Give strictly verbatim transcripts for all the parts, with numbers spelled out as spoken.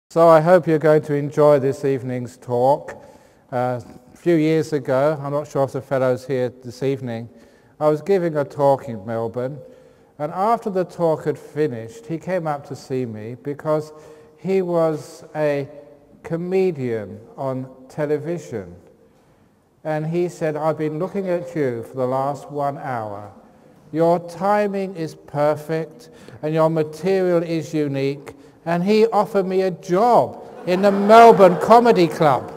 So I hope you're going to enjoy this evening's talk. Uh, a few years ago, I'm not sure if the fellow's here this evening, I was giving a talk in Melbourne, and after the talk had finished, he came up to see me because he was a comedian on television. And he said, "I've been looking at you for the last one hour. Your timing is perfect and your material is unique." And he offered me a job in the Melbourne Comedy Club.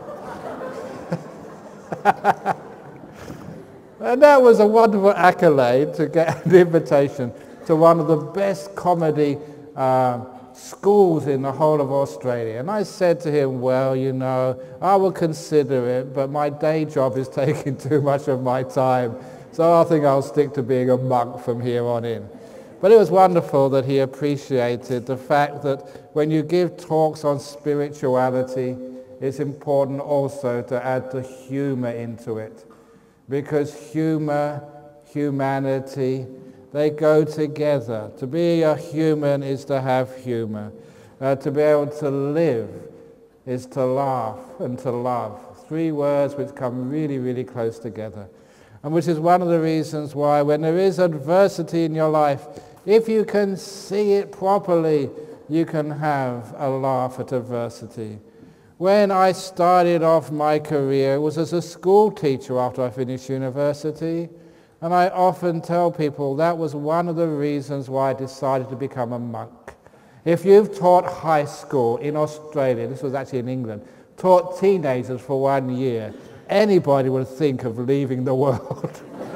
And that was a wonderful accolade to get an invitation to one of the best comedy uh, schools in the whole of Australia. And I said to him, "Well, you know, I will consider it, but my day job is taking too much of my time, so I think I'll stick to being a monk from here on in." But it was wonderful that he appreciated the fact that when you give talks on spirituality, it's important also to add the humor into it. Because humor, humanity, they go together. To be a human is to have humor. Uh, to be able to live is to laugh and to love. Three words which come really, really close together. And which is one of the reasons why when there is adversity in your life, if you can see it properly, you can have a laugh at adversity. When I started off my career, it was as a school teacher after I finished university. And I often tell people that was one of the reasons why I decided to become a monk. If you've taught high school in Australia, this was actually in England, taught teenagers for one year, anybody would think of leaving the world.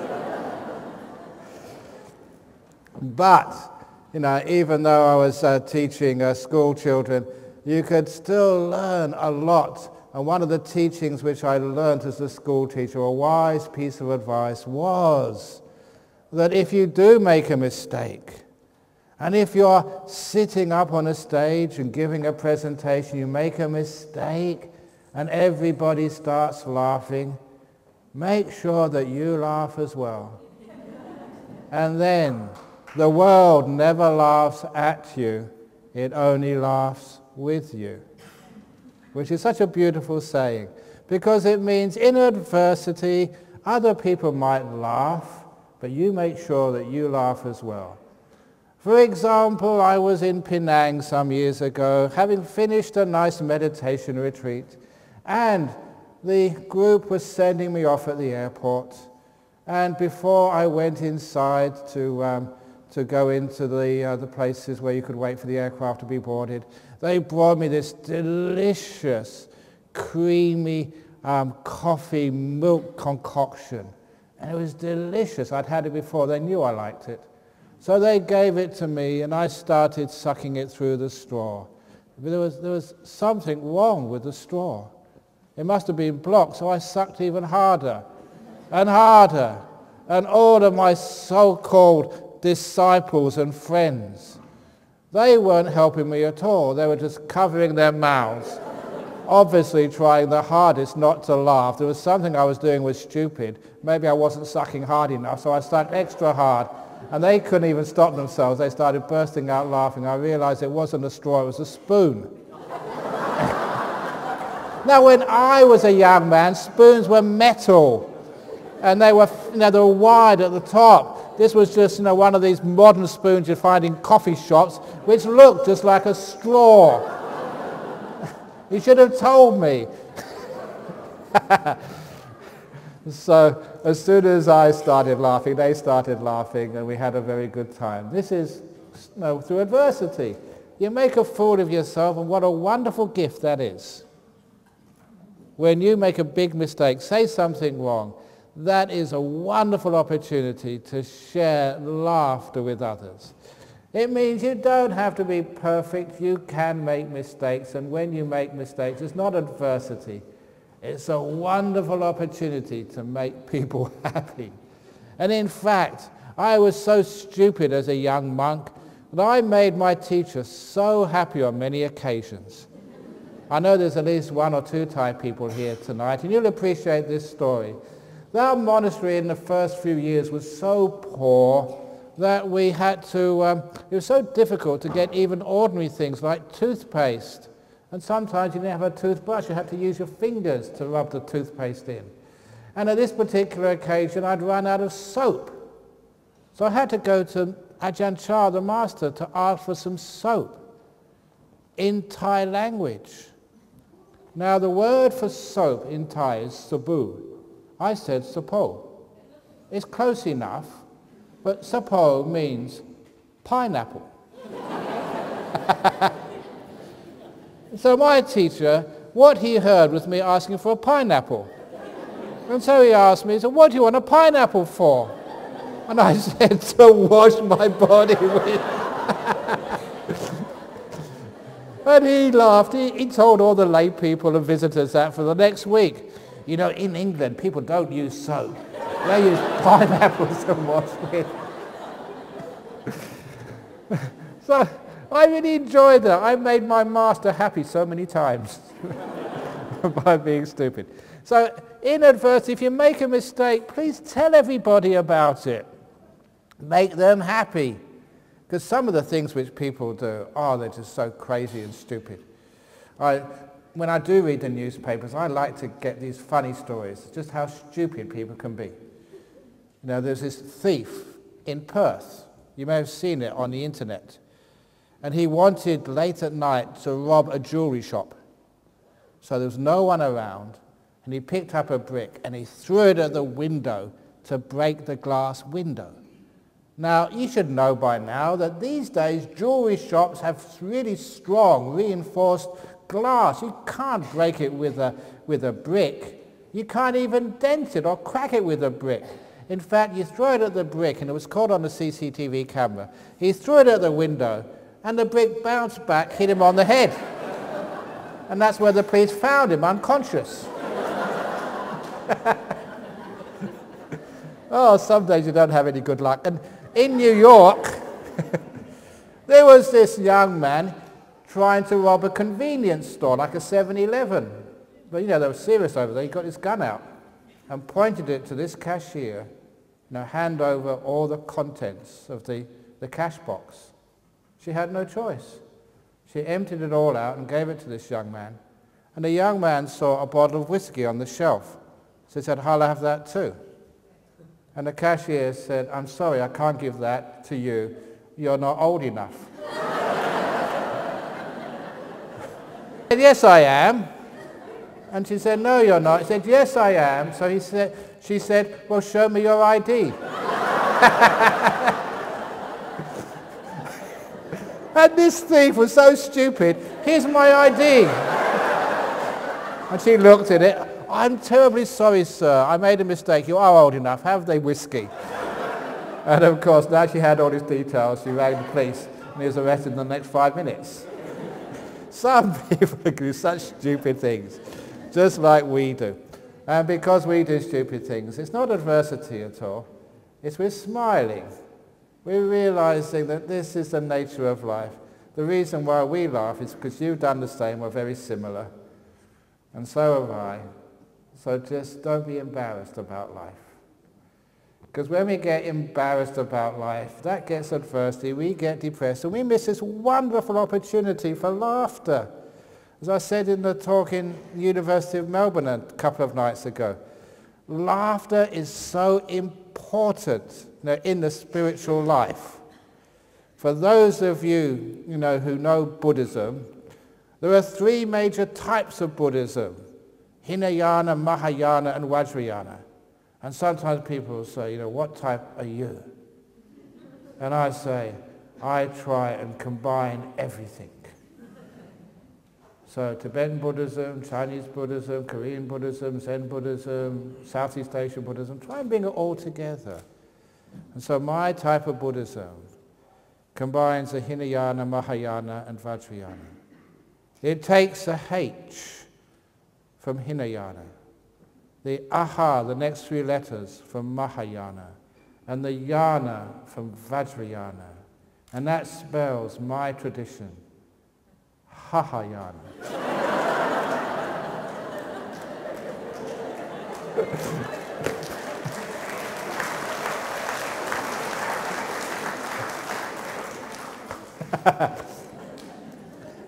But, you know, even though I was uh, teaching uh, school children, you could still learn a lot. And one of the teachings which I learned as a school teacher, a wise piece of advice, was that if you do make a mistake, and if you're sitting up on a stage and giving a presentation, you make a mistake, and everybody starts laughing, make sure that you laugh as well. And then the world never laughs at you, it only laughs with you. Which is such a beautiful saying, because it means in adversity, other people might laugh, but you make sure that you laugh as well. For example, I was in Penang some years ago, having finished a nice meditation retreat, and the group was sending me off at the airport. And before I went inside to um, to go into the, uh, the places where you could wait for the aircraft to be boarded, they brought me this delicious, creamy um, coffee milk concoction. And it was delicious. I'd had it before. They knew I liked it. So they gave it to me, and I started sucking it through the straw. But there was, there was something wrong with the straw. It must have been blocked, so I sucked even harder and harder. And all of my so-called disciples and friends, they weren't helping me at all. They were just covering their mouths, obviously trying their hardest not to laugh. There was something I was doing was stupid. Maybe I wasn't sucking hard enough, so I sucked extra hard. And they couldn't even stop themselves. They started bursting out laughing. I realized it wasn't a straw, it was a spoon. Now, when I was a young man, spoons were metal. And they were, you know, they were wide at the top. This was just, you know, one of these modern spoons you find in coffee shops, which looked just like a straw. You should have told me. So as soon as I started laughing, they started laughing, and we had a very good time. This is, you know, through adversity. You make a fool of yourself, and what a wonderful gift that is. When you make a big mistake, say something wrong, that is a wonderful opportunity to share laughter with others. It means you don't have to be perfect. You can make mistakes, and when you make mistakes, it's not adversity. It's a wonderful opportunity to make people happy. And in fact, I was so stupid as a young monk that I made my teacher so happy on many occasions. I know there's at least one or two Thai people here tonight, and you'll appreciate this story. Our monastery in the first few years was so poor that we had to, um, it was so difficult to get even ordinary things like toothpaste And sometimes you didn't have a toothbrush, you had to use your fingers to rub the toothpaste in. And at this particular occasion, I'd run out of soap. So I had to go to Ajahn Chah, the master, to ask for some soap in Thai language. Now the word for soap in Thai is sabu. I said sapo. It's close enough, but sapo means pineapple. So my teacher, what he heard was me asking for a pineapple. And so he asked me, so what do you want a pineapple for? And I said, to wash my body with. And he laughed. He, he told all the lay people and visitors that for the next week. You know, in England, people don't use soap. They use pineapples to wash with. So I really enjoyed that. I made my master happy so many times by being stupid. So in adversity, if you make a mistake, please tell everybody about it. Make them happy. Because some of the things which people do, oh, they're just so crazy and stupid. I, when I do read the newspapers, I like to get these funny stories, just how stupid people can be. You know, there's this thief in Perth. You may have seen it on the internet. And he wanted late at night to rob a jewelry shop. So there was no one around. And he picked up a brick and he threw it at the window to break the glass window. Now, you should know by now that these days jewelry shops have really strong reinforced glass. You can't break it with a, with a brick. You can't even dent it or crack it with a brick. In fact, you throw it at the brick, and it was caught on the C C T V camera. He threw it at the window, and the brick bounced back, hit him on the head. And that's where the police found him, unconscious. Oh, some days you don't have any good luck. And in New York, there was this young man trying to rob a convenience store, like a seven eleven. But you know, they were serious over there. He got his gun out and pointed it to this cashier, you know, hand over all the contents of the, the cash box. She had no choice. She emptied it all out and gave it to this young man. And the young man saw a bottle of whiskey on the shelf. So he said, I'll have that too. And the cashier said, I'm sorry, I can't give that to you. You're not old enough. He said, yes, I am. And she said, no, you're not. He said, yes, I am. So he said, she said, well, show me your I D. And this thief was so stupid. Here's my I D. And she looked at it. I'm terribly sorry, sir. I made a mistake. You are old enough. Have the whiskey. And of course, now she had all his details. She rang the police, and he was arrested in the next five minutes. Some people do such stupid things, just like we do. And because we do stupid things, it's not adversity at all. It's we're smiling. We're realizing that this is the nature of life. The reason why we laugh is because you've done the same or very similar. And so have I. So just don't be embarrassed about life. Because when we get embarrassed about life, that gets adversity, we get depressed, and we miss this wonderful opportunity for laughter. As I said in the talk in the University of Melbourne a couple of nights ago, laughter is so important, you know, in the spiritual life. For those of you, you know, who know Buddhism, there are three major types of Buddhism: Hinayana, Mahayana, and Vajrayana. And sometimes people will say, you know, what type are you? And I say, I try and combine everything. So Tibetan Buddhism, Chinese Buddhism, Korean Buddhism, Zen Buddhism, Southeast Asian Buddhism, try and bring it all together. And so my type of Buddhism combines the Hinayana, Mahayana, and Vajrayana. It takes a H from Hinayana, the aha, the next three letters, from Mahayana, and the yana from Vajrayana. And that spells my tradition, Hahayana.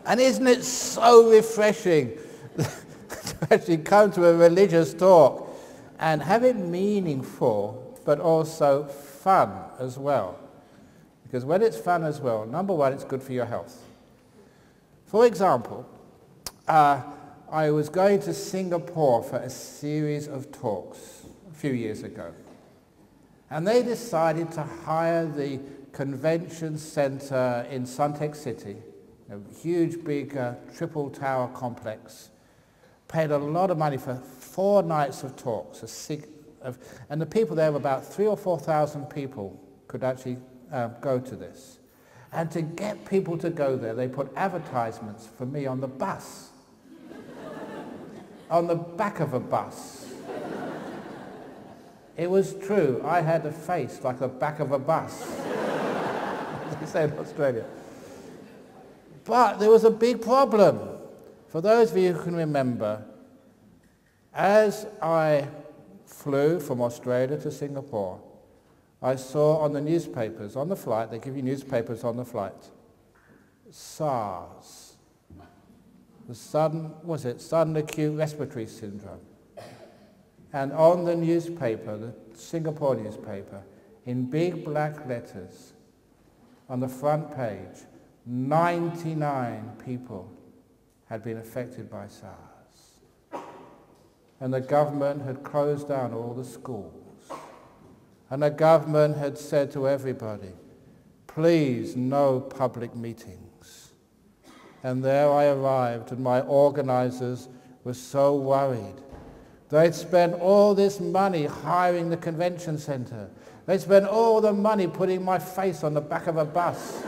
And isn't it so refreshing to actually come to a religious talk and have it meaningful, but also fun as well? Because when it's fun as well, number one, it's good for your health. For example, uh, I was going to Singapore for a series of talks a few years ago. And they decided to hire the convention center in Suntec City, a huge, big uh, triple tower complex. Paid a lot of money for four nights of talks. A sig- of, and the people there, were about three or four thousand people could actually uh, go to this. And to get people to go there, they put advertisements for me on the bus. On the back of a bus. It was true. I had a face like the back of a bus, as they say in Australia. But there was a big problem. For those of you who can remember, as I flew from Australia to Singapore, I saw on the newspapers, on the flight, they give you newspapers on the flight, SARS, the sudden, was it, sudden acute respiratory syndrome. And on the newspaper, the Singapore newspaper, in big black letters, on the front page, ninety-nine people had been affected by SARS. And the government had closed down all the schools. And the government had said to everybody, please, no public meetings. And there I arrived, and my organizers were so worried. They'd spent all this money hiring the convention center. They'd spent all the money putting my face on the back of a bus.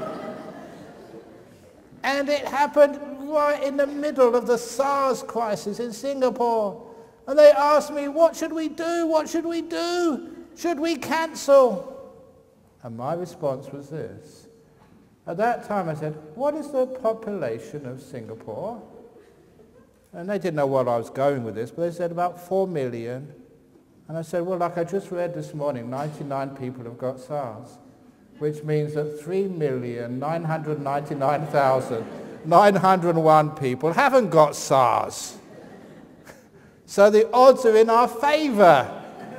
And it happened right in the middle of the SARS crisis in Singapore. And they asked me, what should we do? What should we do? Should we cancel? And my response was this. At that time I said, what is the population of Singapore? And they didn't know where I was going with this, but they said about four million. And I said, well, like I just read this morning, ninety-nine people have got SARS, which means that three million nine hundred ninety-nine thousand nine hundred one people haven't got SARS. So the odds are in our favor.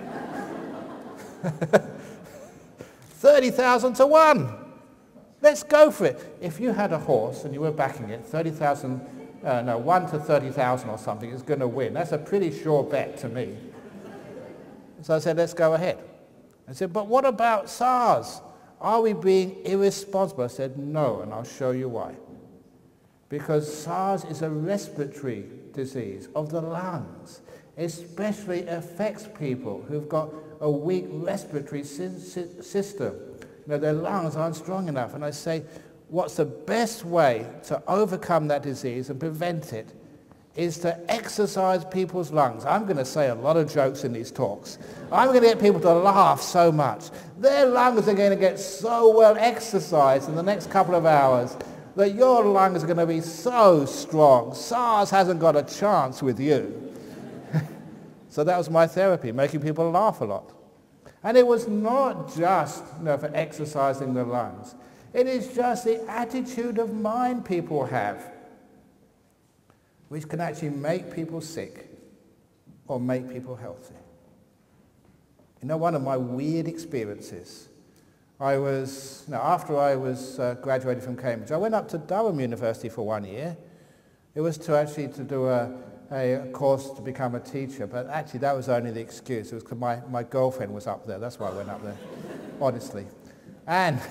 thirty thousand to one. Let's go for it. If you had a horse and you were backing it, thirty thousand, uh, no, one to thirty thousand or something is going to win. That's a pretty sure bet to me. So I said, let's go ahead. I said, but what about SARS? Are we being irresponsible? I said, no, and I'll show you why. Because SARS is a respiratory disease of the lungs. Especially affects people who've got a weak respiratory sy- sy- system. You know, their lungs aren't strong enough. And I say, what's the best way to overcome that disease and prevent it is to exercise people's lungs. I'm going to say a lot of jokes in these talks. I'm going to get people to laugh so much. Their lungs are going to get so well exercised in the next couple of hours that your lungs are going to be so strong. SARS hasn't got a chance with you. So that was my therapy, making people laugh a lot. And it was not just, you know, for exercising the lungs. It is just the attitude of mind people have, which can actually make people sick or make people healthy. You know, one of my weird experiences, I was, you know, after I was uh, graduated from Cambridge, I went up to Durham University for one year. It was to actually to do a a course to become a teacher, but actually that was only the excuse. It was because my, my girlfriend was up there. That's why I went up there, honestly. And,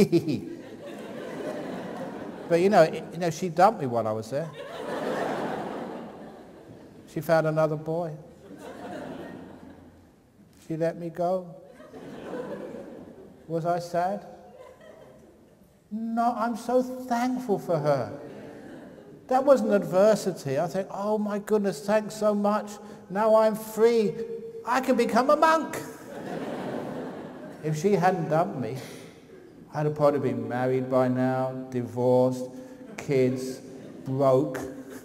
but you know, it, you know, she dumped me while I was there. She found another boy. She let me go. Was I sad? No, I'm so thankful for her. That wasn't adversity. I think, oh my goodness, thanks so much. Now I'm free. I can become a monk. If she hadn't dumped me, I'd have probably been married by now, divorced, kids, broke.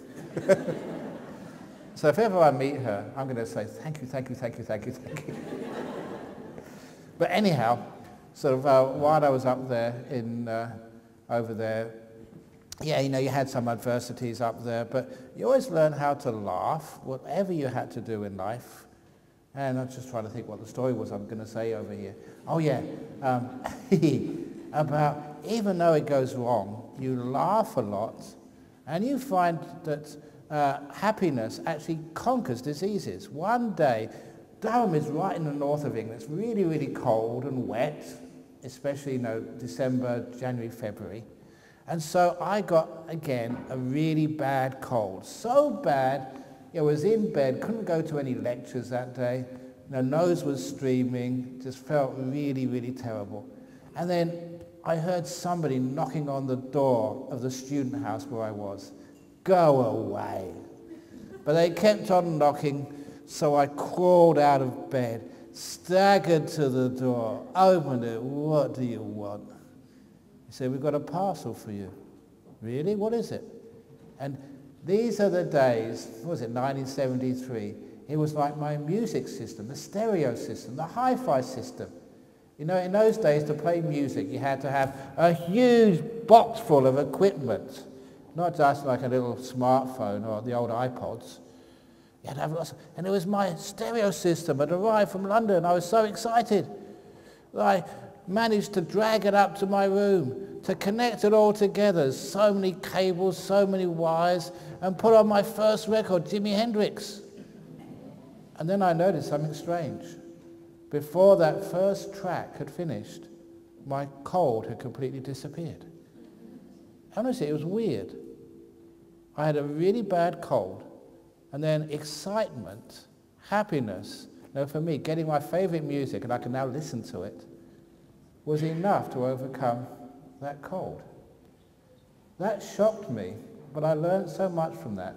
So if ever I meet her, I'm going to say, thank you, thank you, thank you, thank you, thank you. But anyhow, sort of uh, while I was up there in uh, over there, yeah, you know, you had some adversities up there, but you always learn how to laugh, whatever you had to do in life. And I'm just trying to think what the story was I'm going to say over here. Oh yeah, um, about even though it goes wrong, you laugh a lot, and you find that uh, happiness actually conquers diseases. One day, Durham is right in the north of England. It's really, really cold and wet, especially, you know, December, January, February. And so I got, again, a really bad cold. So bad, I was in bed, couldn't go to any lectures that day. My nose was streaming, just felt really, really terrible. And then I heard somebody knocking on the door of the student house where I was. Go away. But they kept on knocking, so I crawled out of bed, staggered to the door, opened it. What do you want? He said, we've got a parcel for you. Really? What is it? And these are the days, what was it, nineteen seventy-three. It was like my music system, the stereo system, the hi-fi system. You know, in those days, to play music, you had to have a huge box full of equipment, not just like a little smartphone or the old iPods. You had to have lots of, and it was my stereo system had arrived from London. I was so excited. I managed to drag it up to my room, to connect it all together, so many cables, so many wires, and put on my first record, Jimi Hendrix. And then I noticed something strange. Before that first track had finished, my cold had completely disappeared. Honestly, it was weird. I had a really bad cold, and then excitement, happiness, you know, for me, getting my favorite music, and I can now listen to it, was enough to overcome that cold. That shocked me, but I learned so much from that.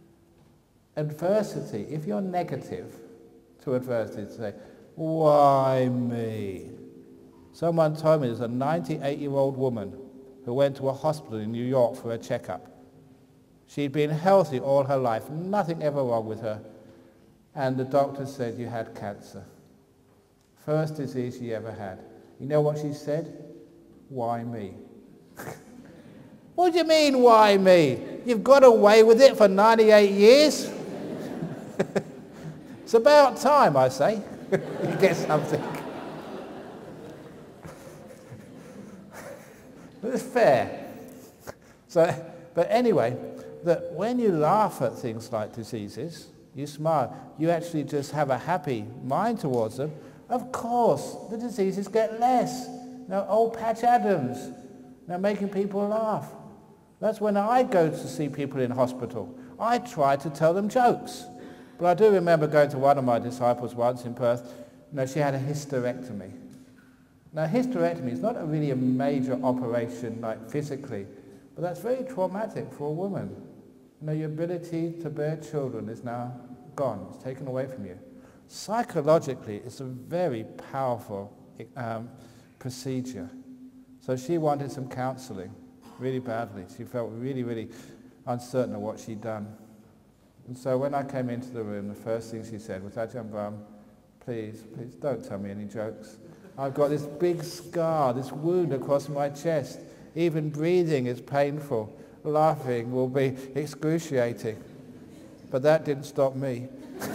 Adversity, if you're negative to adversity, to say, why me? Someone told me there's a ninety-eight-year-old woman who went to a hospital in New York for a checkup. She'd been healthy all her life, nothing ever wrong with her. And the doctor said, you had cancer. First disease she ever had. You know what she said? Why me? What do you mean, why me? You've got away with it for ninety-eight years? It's about time, I say, you get something. But it's fair. So, but anyway, that when you laugh at things like diseases, you smile, you actually just have a happy mind towards them. Of course, the diseases get less. Now, old Patch Adams, now making people laugh. That's when I go to see people in hospital. I try to tell them jokes. But I do remember going to one of my disciples once in Perth. You know, she had a hysterectomy. Now, hysterectomy is not a really a major operation, like physically, but that's very traumatic for a woman. You know, your ability to bear children is now gone. It's taken away from you. Psychologically, it's a very powerful um, procedure. So she wanted some counseling really badly. She felt really, really uncertain of what she'd done. And so when I came into the room, the first thing she said was, Ajahn Brahm, please, please don't tell me any jokes. I've got this big scar, this wound across my chest. Even breathing is painful. Laughing will be excruciating. But that didn't stop me.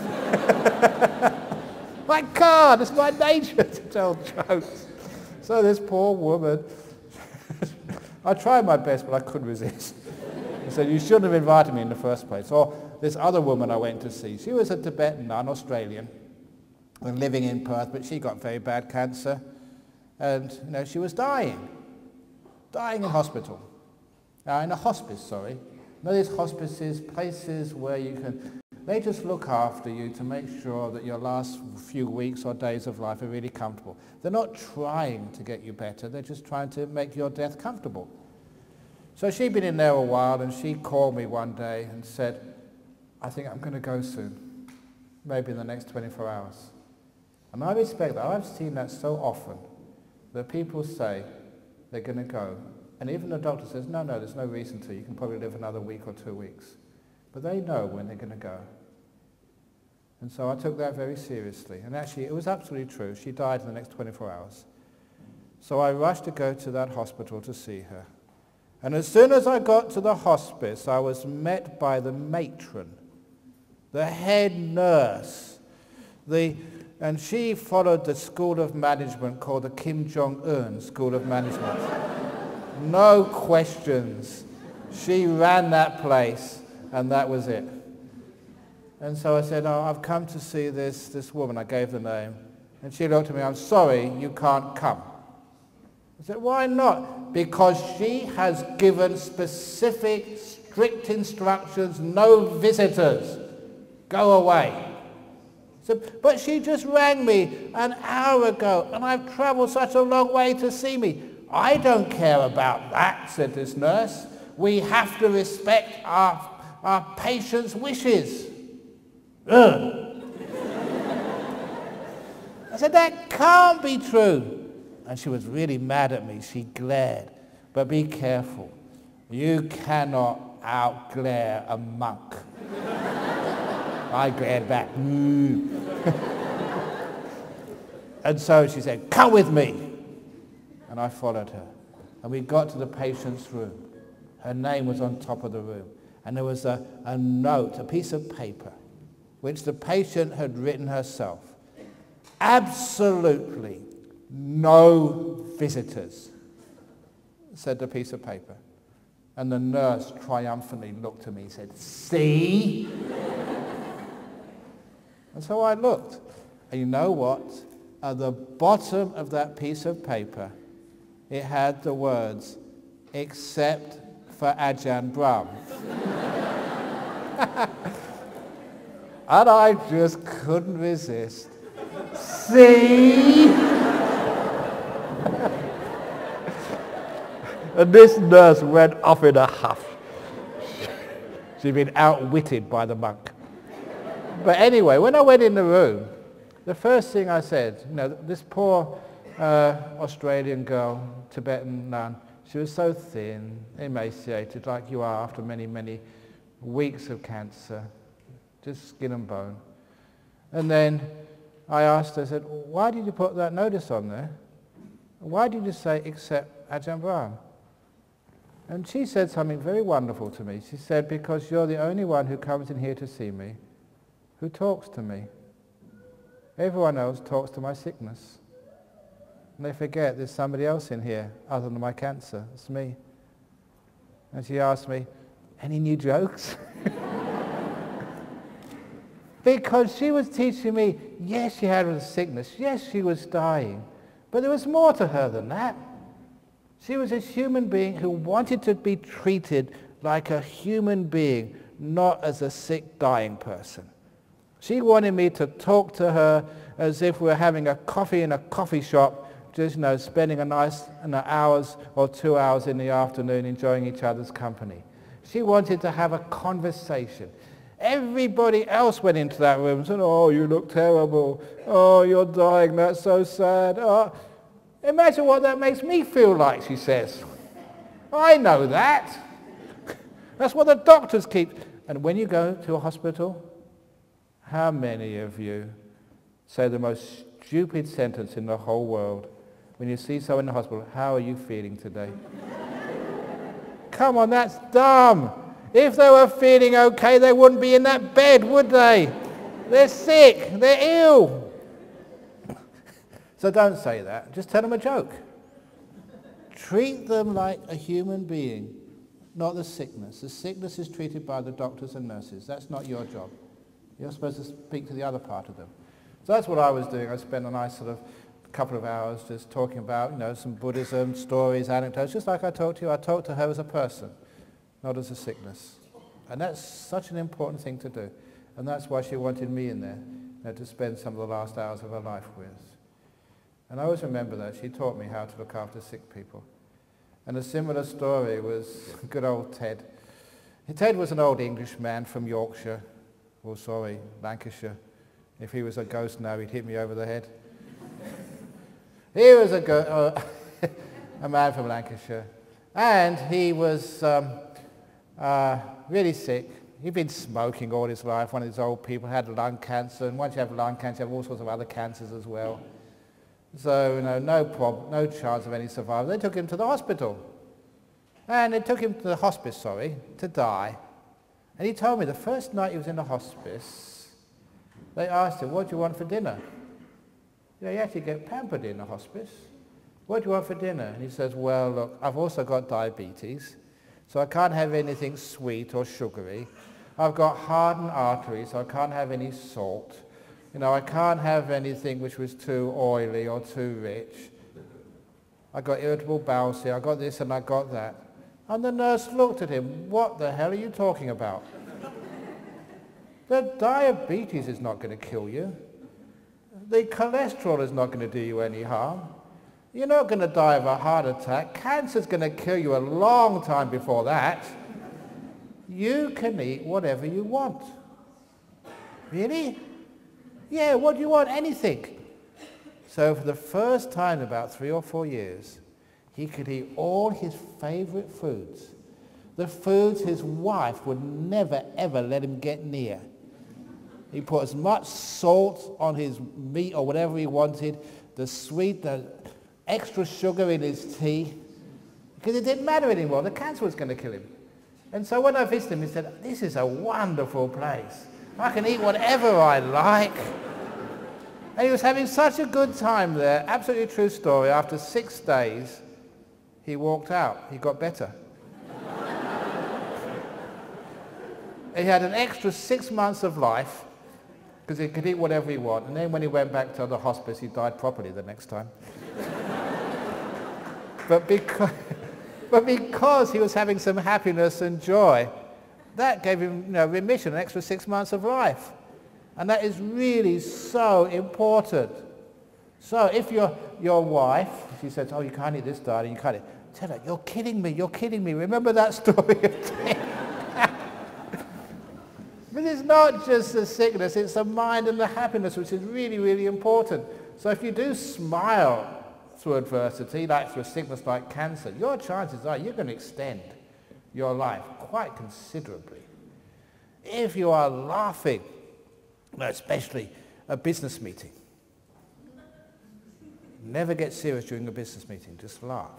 My God, it's my nature to tell jokes. So this poor woman, I tried my best, but I couldn't resist. I said, you shouldn't have invited me in the first place. Or this other woman I went to see, she was a Tibetan nun, Australian, and living in Perth, but she got very bad cancer. And, you know, she was dying, dying in hospital. Uh, in a hospice, sorry. You know these hospices, places where you can, they just look after you to make sure that your last few weeks or days of life are really comfortable. They're not trying to get you better, they're just trying to make your death comfortable. So she'd been in there a while, and she called me one day and said, I think I'm going to go soon, maybe in the next twenty-four hours. And I respect that. I've seen that so often, that people say they're going to go. And even the doctor says, no, no, there's no reason to. You can probably live another week or two weeks. But they know when they're going to go. And so I took that very seriously. And actually, it was absolutely true. She died in the next twenty-four hours. So I rushed to go to that hospital to see her. And as soon as I got to the hospice, I was met by the matron, the head nurse, the, and she followed the school of management called the Kim Jong-un School of Management. No questions. She ran that place, and that was it. And so I said, oh, I've come to see this, this woman. I gave the name. And she looked at me, I'm sorry, you can't come. I said, why not? Because she has given specific, strict instructions, no visitors. Go away. So, but she just rang me an hour ago, and I've travelled such a long way to see me. I don't care about that, said this nurse. We have to respect our, our patients' wishes. Ugh. I said, that can't be true. And she was really mad at me. She glared. But be careful. You cannot outglare a monk. I glared back. Mm. And so she said, come with me. And I followed her. And we got to the patient's room. Her name was on top of the room. And there was a, a note, a piece of paper, which the patient had written herself. Absolutely no visitors, said the piece of paper. And the nurse triumphantly looked at me and said, see? And so I looked. And you know what? At the bottom of that piece of paper, it had the words, except for Ajahn Brahm. And I just couldn't resist. See? And this nurse went off in a huff. She'd been outwitted by the monk. But anyway, when I went in the room, the first thing I said, you know, this poor uh, Australian girl, Tibetan nun, she was so thin, emaciated, like you are after many, many weeks of cancer, just skin and bone. And then I asked her, I said, why did you put that notice on there? Why did you say, except Ajahn Brahm? And she said something very wonderful to me. She said, because you're the only one who comes in here to see me, who talks to me. Everyone else talks to my sickness. And they forget there's somebody else in here other than my cancer. It's me. And she asked me, any new jokes? Because she was teaching me, yes, she had a sickness, yes, she was dying, but there was more to her than that. She was a human being who wanted to be treated like a human being, not as a sick, dying person. She wanted me to talk to her as if we were having a coffee in a coffee shop, just, you know, spending a nice an hours or two hours in the afternoon enjoying each other's company. She wanted to have a conversation. Everybody else went into that room and said, oh, you look terrible. Oh, you're dying. That's so sad. Oh, imagine what that makes me feel like, she says. I know that. That's what the doctors keep. And when you go to a hospital, how many of you say the most stupid sentence in the whole world when you see someone in the hospital, how are you feeling today? Come on, that's dumb. If they were feeling okay, they wouldn't be in that bed, would they? They're sick. They're ill. So don't say that. Just tell them a joke. Treat them like a human being, not the sickness. The sickness is treated by the doctors and nurses. That's not your job. You're supposed to speak to the other part of them. So that's what I was doing. I spent a nice sort of couple of hours just talking about, you know, some Buddhism, stories, anecdotes, just like I talked to you. I talked to her as a person, not as a sickness. And that's such an important thing to do. And that's why she wanted me in there, you know, to spend some of the last hours of her life with. And I always remember that. She taught me how to look after sick people. And a similar story was good old Ted. Ted was an old English man from Yorkshire, oh sorry, Lancashire. If he was a ghost now, he'd hit me over the head. He was a, go uh, a man from Lancashire. And he was um, uh, really sick. He'd been smoking all his life. One of these old people had lung cancer. And once you have lung cancer, you have all sorts of other cancers as well. So, you know, no problem, no chance of any survival. They took him to the hospital. And they took him to the hospice, sorry, to die. And he told me the first night he was in the hospice, they asked him, what do you want for dinner? You know, you actually get pampered in the hospice. What do you want for dinner? And he says, well, look, I've also got diabetes, so I can't have anything sweet or sugary. I've got hardened arteries, so I can't have any salt. You know, I can't have anything which was too oily or too rich. I got irritable bowel syndrome, I got this and I got that. And the nurse looked at him, what the hell are you talking about? The diabetes is not going to kill you. The cholesterol is not going to do you any harm. You're not going to die of a heart attack. Cancer's going to kill you a long time before that. You can eat whatever you want. Really? Yeah, what do you want? Anything. So for the first time in about three or four years, he could eat all his favorite foods. The foods his wife would never ever let him get near. He put as much salt on his meat or whatever he wanted, the sweet, the extra sugar in his tea, because it didn't matter anymore. The cancer was going to kill him. And so when I visited him, he said, this is a wonderful place. I can eat whatever I like. And he was having such a good time there. Absolutely true story. After six days, he walked out. He got better. He had an extra six months of life because he could eat whatever he wanted. And then when he went back to the hospice, he died properly the next time. but, because, but because he was having some happiness and joy, that gave him, you know, remission, an extra six months of life. And that is really so important. So if your, your wife, she says, oh, you can't eat this, darling, you can't eat. Tell her, you're kidding me, you're kidding me. Remember that story of Tim? But it's not just the sickness, it's the mind and the happiness, which is really, really important. So if you do smile through adversity, like through a sickness like cancer, your chances are you're going to extend your life quite considerably. If you are laughing, especially a business meeting, never get serious during a business meeting, just laugh.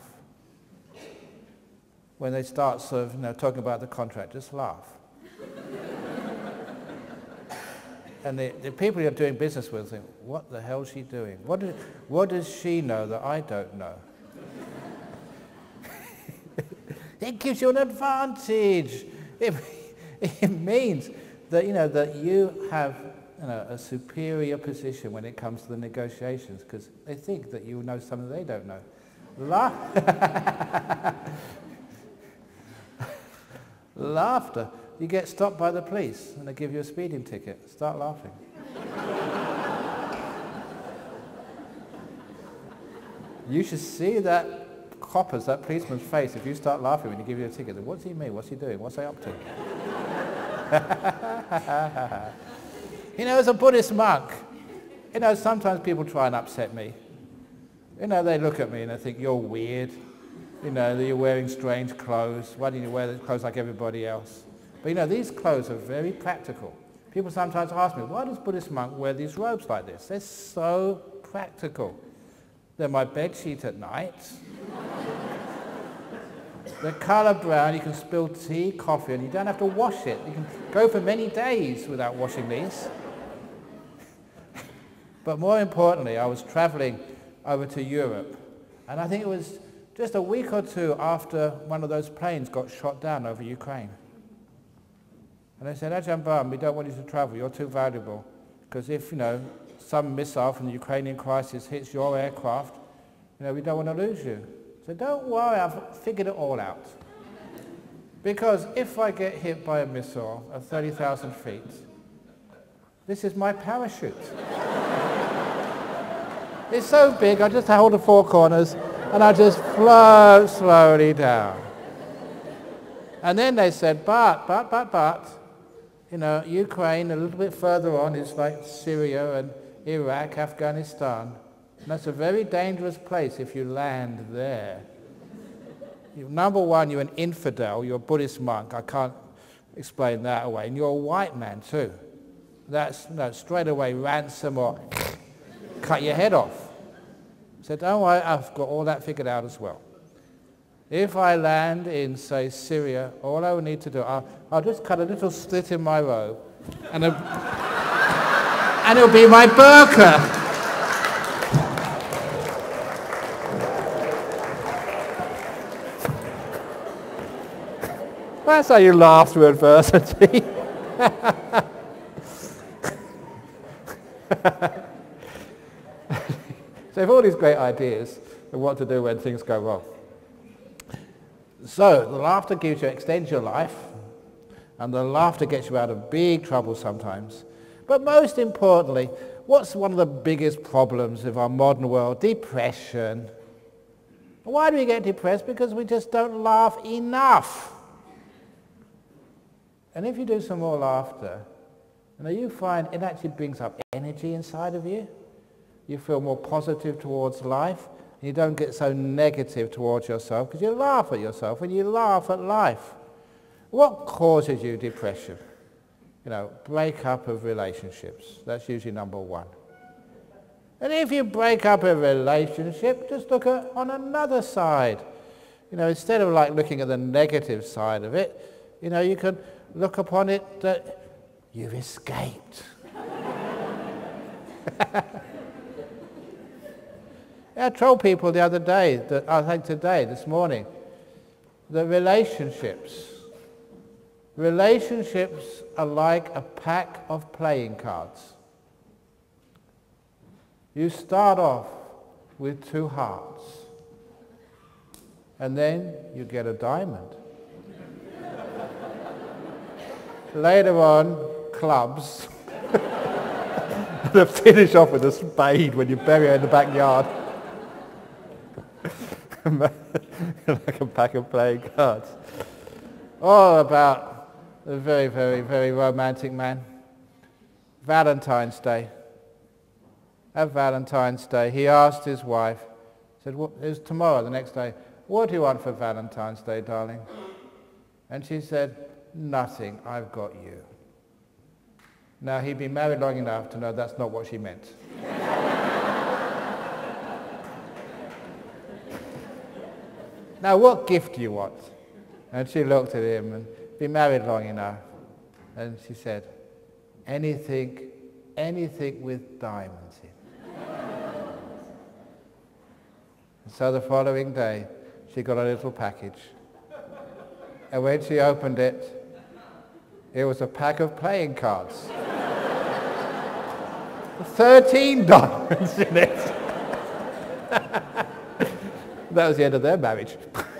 When they start sort of, you know, talking about the contract, just laugh. And the, the people you're doing business with think, what the hell is she doing? What, did, what does she know that I don't know? It gives you an advantage. It, it means that, you know, that you have, you know, a superior position when it comes to the negotiations, because they think that you know something they don't know. La Laughter. You get stopped by the police and they give you a speeding ticket. Start laughing. You should see that copper's, that policeman's face if you start laughing when you give you a ticket. What's he mean? What's he doing? What's he up to? You know, as a Buddhist monk, you know, sometimes people try and upset me. You know, they look at me and they think, you're weird. You know, that you're wearing strange clothes. Why don't you wear the clothes like everybody else? But you know, these clothes are very practical. People sometimes ask me, why does Buddhist monk wear these robes like this? They're so practical. They're my bed sheet at night. They're colour brown, you can spill tea, coffee, and you don't have to wash it. You can go for many days without washing these. But more importantly, I was travelling over to Europe, and I think it was just a week or two after one of those planes got shot down over Ukraine. And they said, Ajahn Brahm, we don't want you to travel, you're too valuable. Because if, you know, some missile from the Ukrainian crisis hits your aircraft, you know, we don't want to lose you. So don't worry, I've figured it all out. Because if I get hit by a missile at thirty thousand feet, this is my parachute. It's so big, I just hold the four corners and I just float slowly down. And then they said, but, but, but, but, you know, Ukraine, a little bit further on, is like Syria and Iraq, Afghanistan. And that's a very dangerous place if you land there. You, number one, you're an infidel, you're a Buddhist monk. I can't explain that away. And you're a white man too. That's, no, straight away ransom or cut your head off. So don't worry, I've got all that figured out as well. If I land in, say, Syria, all I will need to do, I'll, I'll just cut a little slit in my robe, and, a, and it'll be my burqa. That's how you laugh through adversity. So have all these great ideas of what to do when things go wrong. So the laughter gives you, extends your life, and the laughter gets you out of big trouble sometimes. But most importantly, what's one of the biggest problems of our modern world? Depression. Why do we get depressed? Because we just don't laugh enough. And if you do some more laughter, you know, you find it actually brings up energy inside of you. You feel more positive towards life. And you don't get so negative towards yourself because you laugh at yourself and you laugh at life. What causes you depression? You know, break-up of relationships. That's usually number one. And if you break up a relationship, just look at on another side. You know, instead of like looking at the negative side of it, you know, you can look upon it that you've escaped. I told people the other day, that I think today, this morning, that relationships, relationships are like a pack of playing cards. You start off with two hearts, and then you get a diamond. Later on, clubs. To finish off with a spade when you bury it in the backyard. Like a pack of playing cards. All about a very, very, very romantic man. Valentine's Day. At Valentine's Day, he asked his wife, said, well, it was tomorrow, the next day, what do you want for Valentine's Day, darling? And she said, nothing, I've got you. Now, he'd been married long enough to know that's not what she meant. Now, what gift do you want? And she looked at him and been married long enough. And she said, anything, anything with diamonds in. So the following day, she got a little package. And when she opened it, it was a pack of playing cards. Thirteen diamonds in it. That was the end of their marriage.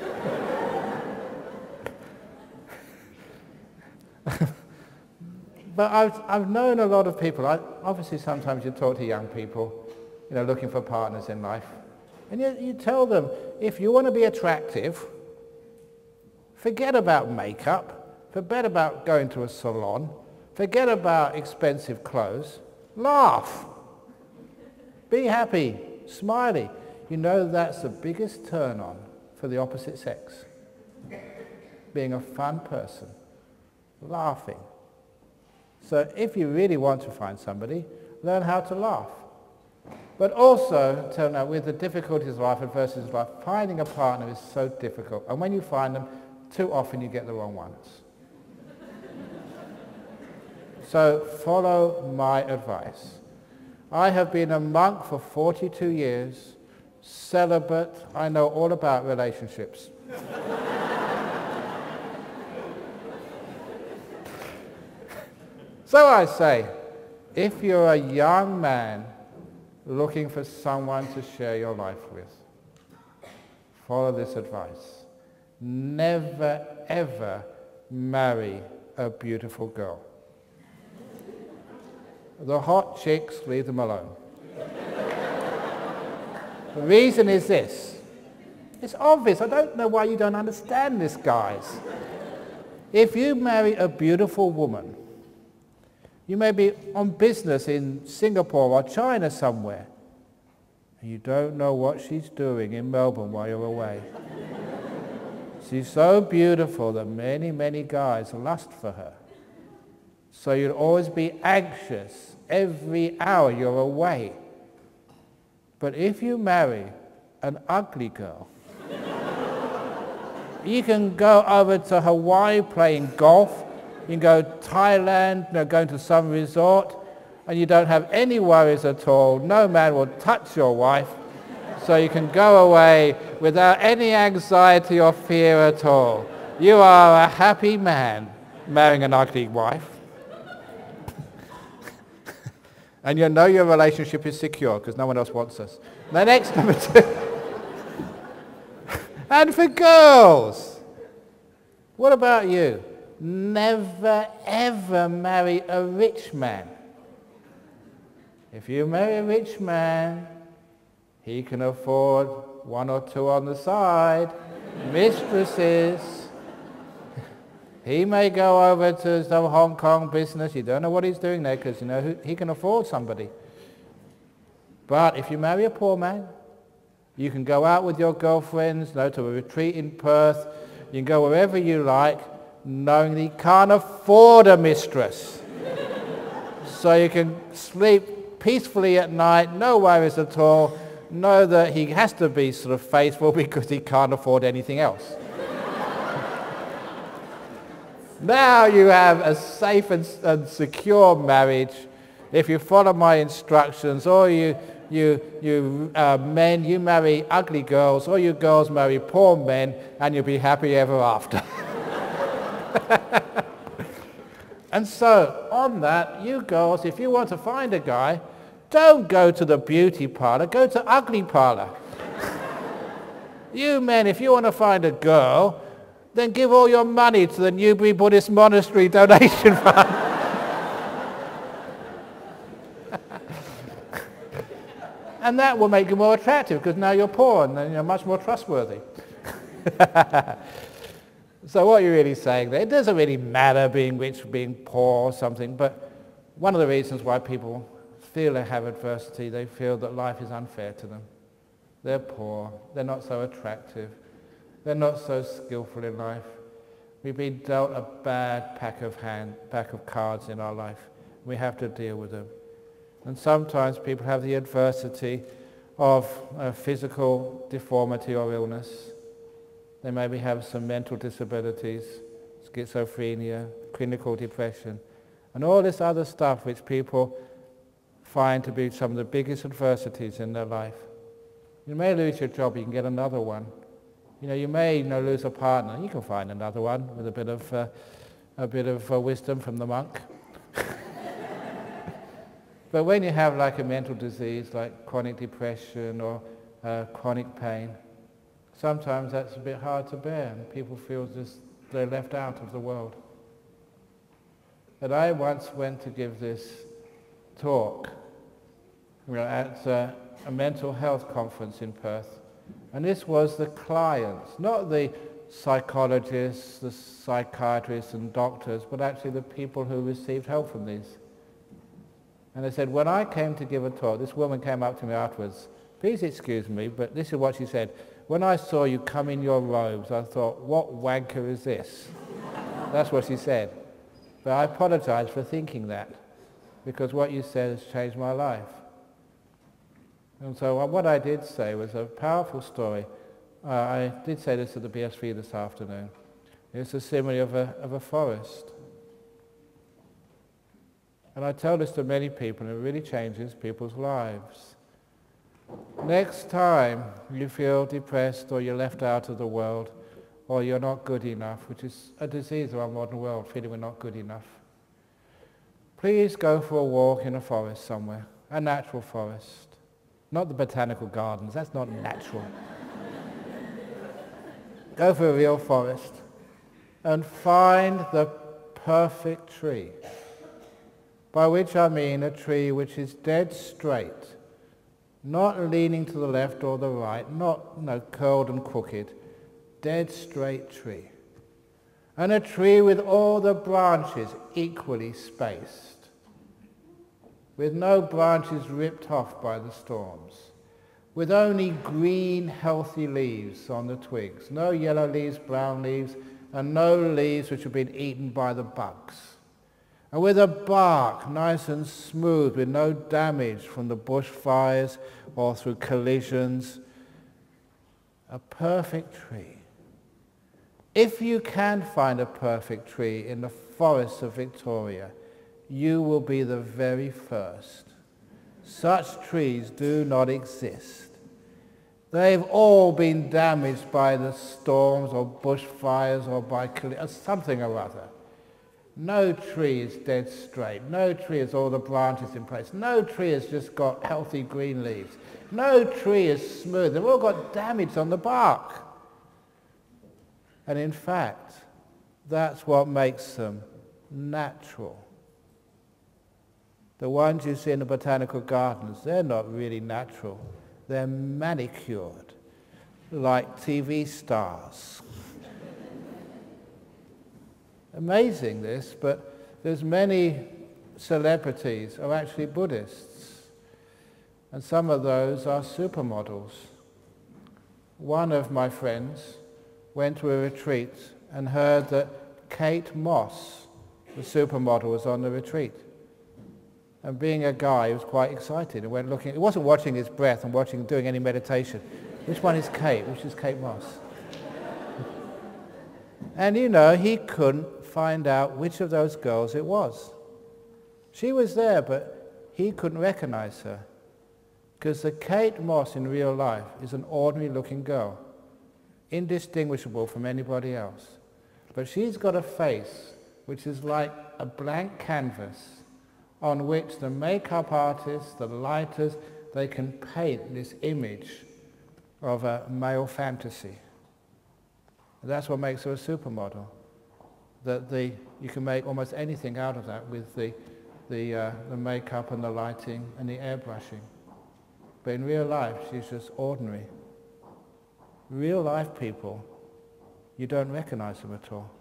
But I've, I've known a lot of people. I, obviously, sometimes you talk to young people, you know, looking for partners in life. And you, you tell them, if you want to be attractive, forget about makeup, forget about going to a salon, forget about expensive clothes, laugh. Be happy, smiley. You know that's the biggest turn on for the opposite sex. Being a fun person, laughing. So if you really want to find somebody, learn how to laugh. But also, tell now, with the difficulties of life, adversities of life, finding a partner is so difficult. And when you find them, too often you get the wrong ones. So follow my advice. I have been a monk for forty-two years, celibate. I know all about relationships. So I say, if you're a young man looking for someone to share your life with, follow this advice. Never, ever marry a beautiful girl. The hot chicks, leave them alone. The reason is this. It's obvious. I don't know why you don't understand this, guys. If you marry a beautiful woman, you may be on business in Singapore or China somewhere, and you don't know what she's doing in Melbourne while you're away. She's so beautiful that many, many guys lust for her. So you'll always be anxious every hour you're away. But if you marry an ugly girl, You can go over to Hawaii playing golf. You can go to Thailand, you know, going to some resort, and you don't have any worries at all. No man will touch your wife, so you can go away without any anxiety or fear at all. You are a happy man marrying an ugly wife. And you know your relationship is secure because no one else wants us. The next number two. And for girls, what about you? Never ever marry a rich man. If you marry a rich man, he can afford one or two on the side, mistresses. He may go over to some Hong Kong business. You don't know what he's doing there because, you know, he can afford somebody. But if you marry a poor man, you can go out with your girlfriends, you know, to a retreat in Perth. You can go wherever you like, knowing that he can't afford a mistress. So you can sleep peacefully at night, no worries at all. Know that he has to be sort of faithful because he can't afford anything else. Now you have a safe and, and secure marriage. If you follow my instructions, or you, you, you uh, men, you marry ugly girls, or you girls marry poor men, and you'll be happy ever after. And so, on that, you girls, if you want to find a guy, don't go to the beauty parlor, go to ugly parlor. You men, if you want to find a girl, then give all your money to the Newbury Buddhist Monastery donation fund. And that will make you more attractive because now you're poor and then you're much more trustworthy. So what you're really saying there, it doesn't really matter being rich, being poor or something, but one of the reasons why people feel they have adversity, they feel that life is unfair to them. They're poor, they're not so attractive, they're not so skillful in life. We've been dealt a bad pack of hand, pack of cards in our life. We have to deal with them. And sometimes people have the adversity of a physical deformity or illness. They maybe have some mental disabilities, schizophrenia, clinical depression, and all this other stuff which people find to be some of the biggest adversities in their life. You may lose your job, you can get another one. You know, you may, you know, lose a partner, you can find another one with a bit of, uh, a bit of uh, wisdom from the monk. But when you have like a mental disease like chronic depression or uh, chronic pain, sometimes that's a bit hard to bear and people feel just they're left out of the world. But I once went to give this talk you know, at uh, a mental health conference in Perth. And this was the clients, not the psychologists, the psychiatrists and doctors, but actually the people who received help from these. And they said, when I came to give a talk, this woman came up to me afterwards, please excuse me, but this is what she said. When I saw you come in your robes, I thought, what wanker is this? That's what she said. But I apologize for thinking that, because what you said has changed my life. And so what I did say was a powerful story. Uh, I did say this at the B S V this afternoon. It's a simile of a, of a forest. And I tell this to many people, and it really changes people's lives. Next time you feel depressed or you're left out of the world or you're not good enough, which is a disease of our modern world, feeling we're not good enough, please go for a walk in a forest somewhere, a natural forest. Not the botanical gardens, that's not natural. Go for a real forest and find the perfect tree, by which I mean a tree which is dead straight, not leaning to the left or the right, not you know, curled and crooked, dead straight tree. And a tree with all the branches equally spaced, with no branches ripped off by the storms, with only green, healthy leaves on the twigs, no yellow leaves, brown leaves, and no leaves which have been eaten by the bugs. And with a bark nice and smooth, with no damage from the bushfires or through collisions. A perfect tree. If you can find a perfect tree in the forests of Victoria, you will be the very first. Such trees do not exist. They've all been damaged by the storms or bushfires or by something or other. No tree is dead straight. No tree has all the branches in place. No tree has just got healthy green leaves. No tree is smooth. They've all got damage on the bark. And in fact, that's what makes them natural. The ones you see in the botanical gardens, they're not really natural. They're manicured, like T V stars. Amazing this, but there's many celebrities who are actually Buddhists, and some of those are supermodels. One of my friends went to a retreat and heard that Kate Moss, the supermodel, was on the retreat. And being a guy, he was quite excited. He went looking. He wasn't watching his breath and watching, doing any meditation. Which one is Kate? Which is Kate Moss? And you know, he couldn't find out which of those girls it was. She was there, but he couldn't recognize her. Because the Kate Moss in real life is an ordinary looking girl, indistinguishable from anybody else. But she's got a face which is like a blank canvas on which the makeup artists, the lighters, they can paint this image of a male fantasy. And that's what makes her a supermodel. That the, you can make almost anything out of that with the, the, uh, the makeup and the lighting and the airbrushing. But in real life, she's just ordinary. Real life people, you don't recognize them at all.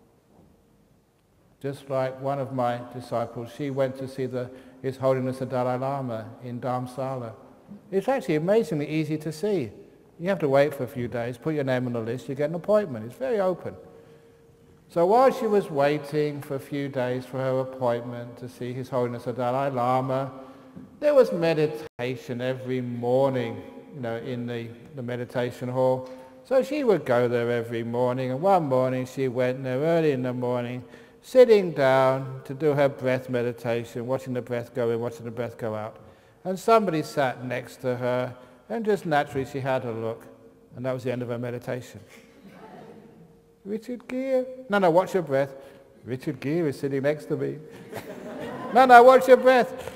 Just like one of my disciples, she went to see the, His Holiness the Dalai Lama in Dharamsala. It's actually amazingly easy to see. You have to wait for a few days, put your name on the list, you get an appointment. It's very open. So while she was waiting for a few days for her appointment to see His Holiness the Dalai Lama, there was meditation every morning, you know, in the, the meditation hall. So she would go there every morning, and one morning she went there early in the morning, sitting down to do her breath meditation, watching the breath go in, watching the breath go out. And somebody sat next to her, and just naturally she had a look, and that was the end of her meditation. Richard Gere. No, no, watch your breath. Richard Gere is sitting next to me. No, no, watch your breath.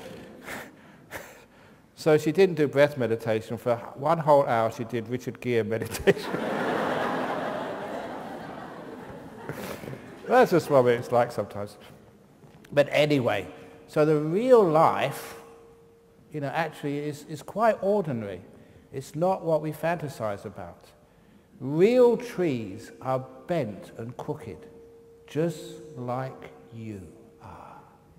So she didn't do breath meditation. For one whole hour she did Richard Gere meditation. That's just what it's like sometimes. But anyway, so the real life, you know, actually is, is quite ordinary. It's not what we fantasize about. Real trees are bent and crooked, just like you are.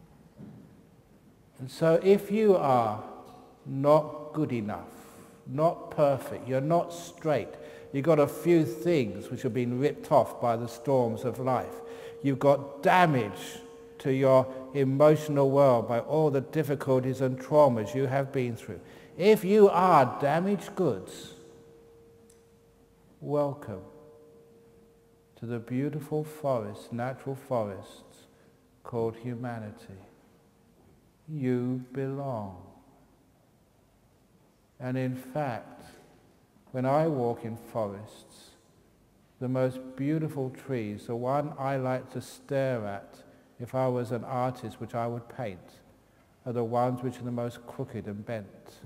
And so if you are not good enough, not perfect, you're not straight, you've got a few things which have been ripped off by the storms of life, you've got damage to your emotional world by all the difficulties and traumas you have been through. If you are damaged goods, welcome to the beautiful forests, natural forests called humanity. You belong. And in fact, when I walk in forests, the most beautiful trees, the one I like to stare at if I was an artist, which I would paint, are the ones which are the most crooked and bent.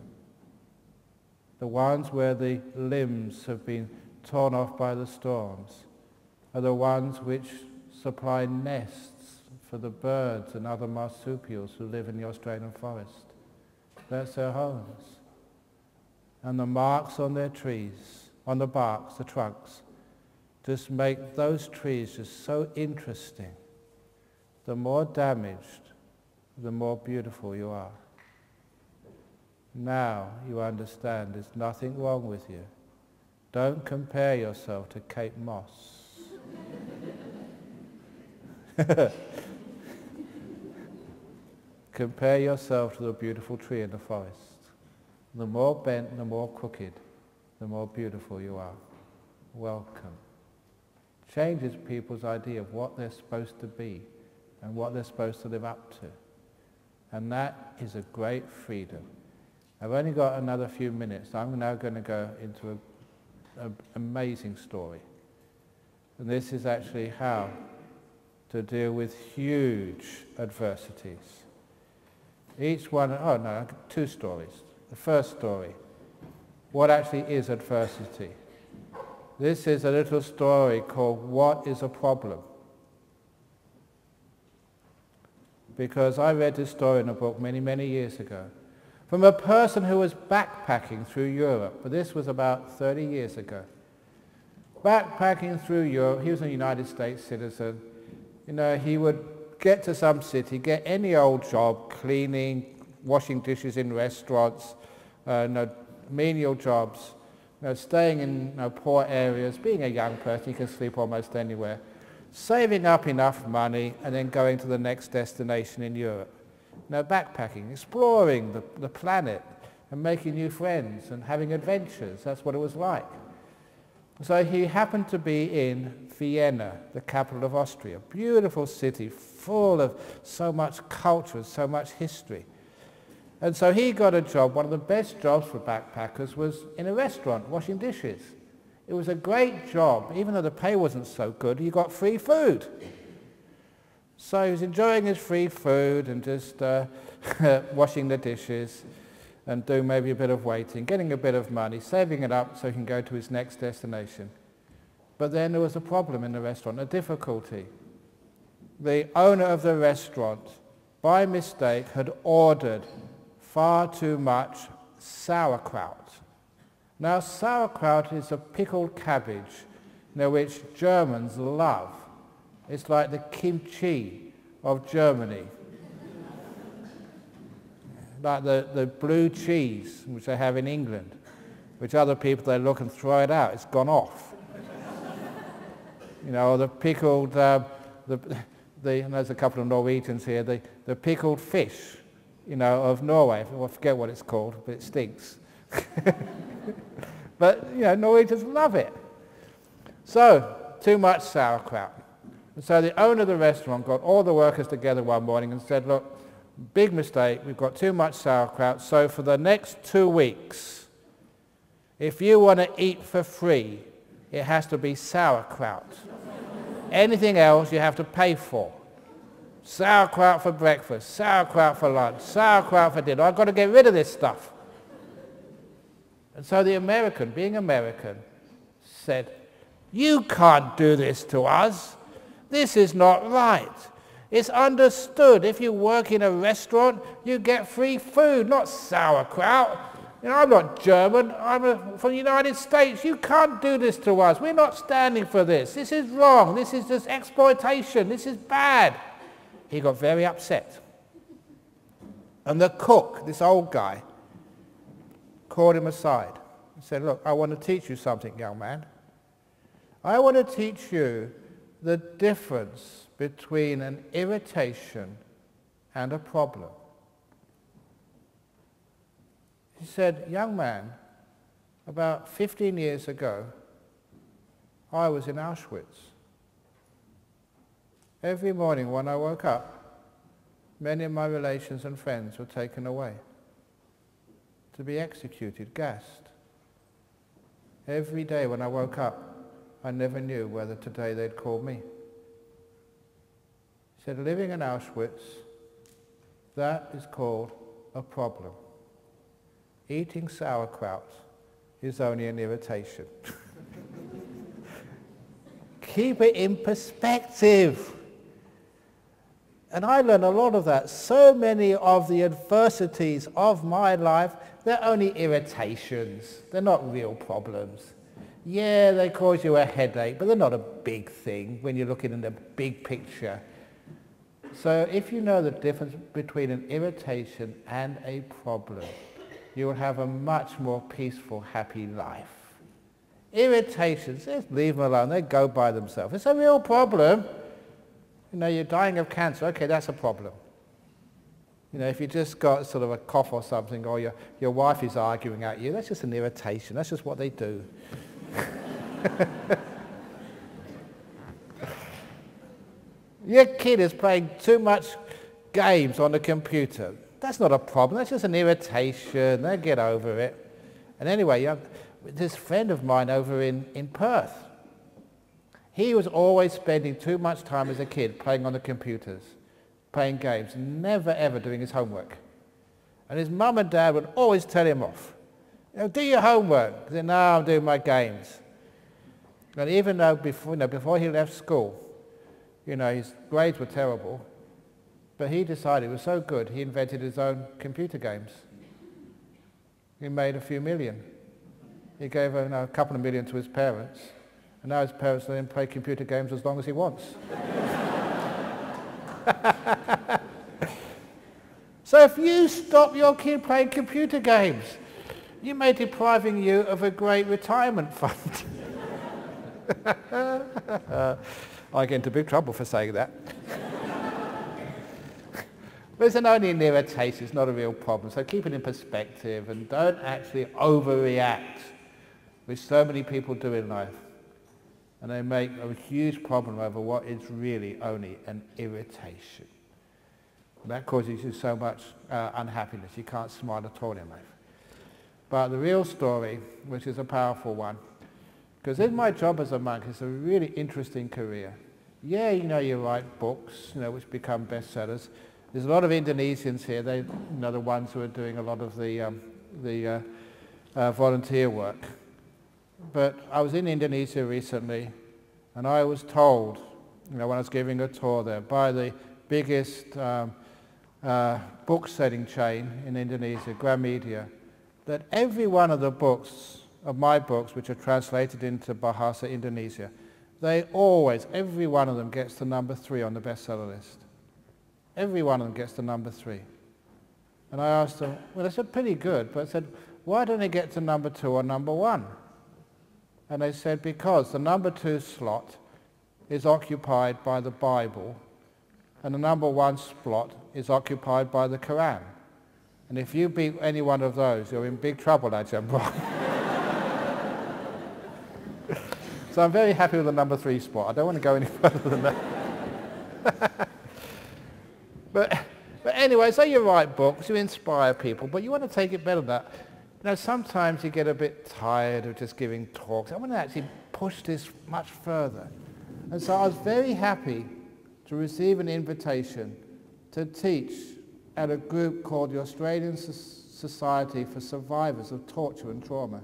The ones where the limbs have been torn off by the storms are the ones which supply nests for the birds and other marsupials who live in the Australian forest. That's their homes. And the marks on their trees, on the barks, the trunks, just make those trees just so interesting. The more damaged, the more beautiful you are. Now you understand there's nothing wrong with you. Don't compare yourself to Kate Moss. Compare yourself to the beautiful tree in the forest. The more bent, the more crooked, the more beautiful you are. Welcome. changes people's idea of what they're supposed to be and what they're supposed to live up to. And that is a great freedom. I've only got another few minutes. I'm now going to go into an amazing story. And this is actually how to deal with huge adversities. Each one, oh no, two stories. The first story, what actually is adversity? This is a little story called What is a Problem? Because I read this story in a book many, many years ago from a person who was backpacking through Europe, but this was about thirty years ago. Backpacking through Europe, he was a United States citizen. You know, he would get to some city, get any old job, cleaning, washing dishes in restaurants, uh, you know, menial jobs, you know, staying in you know, poor areas. Being a young person, you can sleep almost anywhere. Saving up enough money and then going to the next destination in Europe. Now backpacking, exploring the, the planet and making new friends and having adventures. That's what it was like. So he happened to be in Vienna, the capital of Austria. Beautiful city, full of so much culture, so much history. And so he got a job. One of the best jobs for backpackers was in a restaurant, washing dishes. It was a great job. Even though the pay wasn't so good, he got free food. So he was enjoying his free food and just uh, washing the dishes and doing maybe a bit of waiting, getting a bit of money, saving it up so he can go to his next destination. But then there was a problem in the restaurant, a difficulty. The owner of the restaurant, by mistake, had ordered far too much sauerkraut. Now sauerkraut is a pickled cabbage, you know, which Germans love. It's like the kimchi of Germany. Like the, the blue cheese, which they have in England, which other people, they look and throw it out, it's gone off. You know, or the pickled, uh, the, the, and there's a couple of Norwegians here, the, the pickled fish, you know, of Norway. I forget what it's called, but it stinks. But, you know, Norwegians love it. So, too much sauerkraut. And so the owner of the restaurant got all the workers together one morning and said, look, big mistake, we've got too much sauerkraut, so for the next two weeks, if you want to eat for free, it has to be sauerkraut. Anything else you have to pay for. Sauerkraut for breakfast, sauerkraut for lunch, sauerkraut for dinner. I've got to get rid of this stuff. And so the American, being American, said, you can't do this to us. This is not right. It's understood. If you work in a restaurant, you get free food, not sauerkraut. You know, I'm not German. I'm a, from the United States. You can't do this to us. We're not standing for this. This is wrong. This is just exploitation. This is bad. He got very upset. And the cook, this old guy, called him aside and said, look, I want to teach you something, young man. I want to teach you the difference between an irritation and a problem. He said, young man, about fifteen years ago, I was in Auschwitz. Every morning when I woke up, many of my relations and friends were taken away to be executed, gassed. Every day when I woke up, I never knew whether today they'd call me. He said, living in Auschwitz, that is called a problem. Eating sauerkraut is only an irritation. Keep it in perspective. And I learned a lot of that. So many of the adversities of my life, they're only irritations. They're not real problems. Yeah, they cause you a headache, but they're not a big thing when you're looking in the big picture. So if you know the difference between an irritation and a problem, you will have a much more peaceful, happy life. Irritations, just leave them alone. They go by themselves. It's a real problem. You know, you're dying of cancer. Okay, that's a problem. You know, if you just got sort of a cough or something, or your, your wife is arguing at you, that's just an irritation. That's just what they do. Your kid is playing too much games on the computer. That's not a problem, that's just an irritation, they'll get over it. And anyway, you know, this friend of mine over in, in Perth, he was always spending too much time as a kid playing on the computers, playing games, never ever doing his homework. And his mum and dad would always tell him off. You know, do your homework. He said, no, I'm doing my games. And even though before, you know, before he left school, you know, his grades were terrible, but he decided it was so good, he invented his own computer games. He made a few million. He gave you know, a couple of million to his parents, and now his parents let him play computer games as long as he wants. So if you stop your kid playing computer games, you may be depriving you of a great retirement fund. uh, I get into big trouble for saying that. But it's only an irritation, it's not a real problem. So keep it in perspective and don't actually overreact, which so many people do in life. And they make a huge problem over what is really only an irritation. And that causes you so much uh, unhappiness. You can't smile at all in life. But the real story, which is a powerful one, because in my job as a monk, it's a really interesting career. Yeah, you know, you write books, you know, which become bestsellers. There's a lot of Indonesians here. They, you know, the ones who are doing a lot of the um, the uh, uh, volunteer work. But I was in Indonesia recently, and I was told, you know, when I was giving a tour there, by the biggest um, uh, book-selling chain in Indonesia, Gramedia, that every one of the books, of my books, which are translated into Bahasa Indonesia, they always, every one of them gets to number three on the bestseller list. Every one of them gets to number three. And I asked them, well, they said pretty good, but I said, why don't they get to number two or number one? And they said, because the number two slot is occupied by the Bible, and the number one slot is occupied by the Quran. And if you beat any one of those, you're in big trouble, Ajahn Brahm. So I'm very happy with the number three spot. I don't want to go any further than that. but, but anyway, so you write books, you inspire people, but you want to take it better than that. You know, sometimes you get a bit tired of just giving talks. I want to actually push this much further. And so I was very happy to receive an invitation to teach at a group called the Australian Society for Survivors of Torture and Trauma.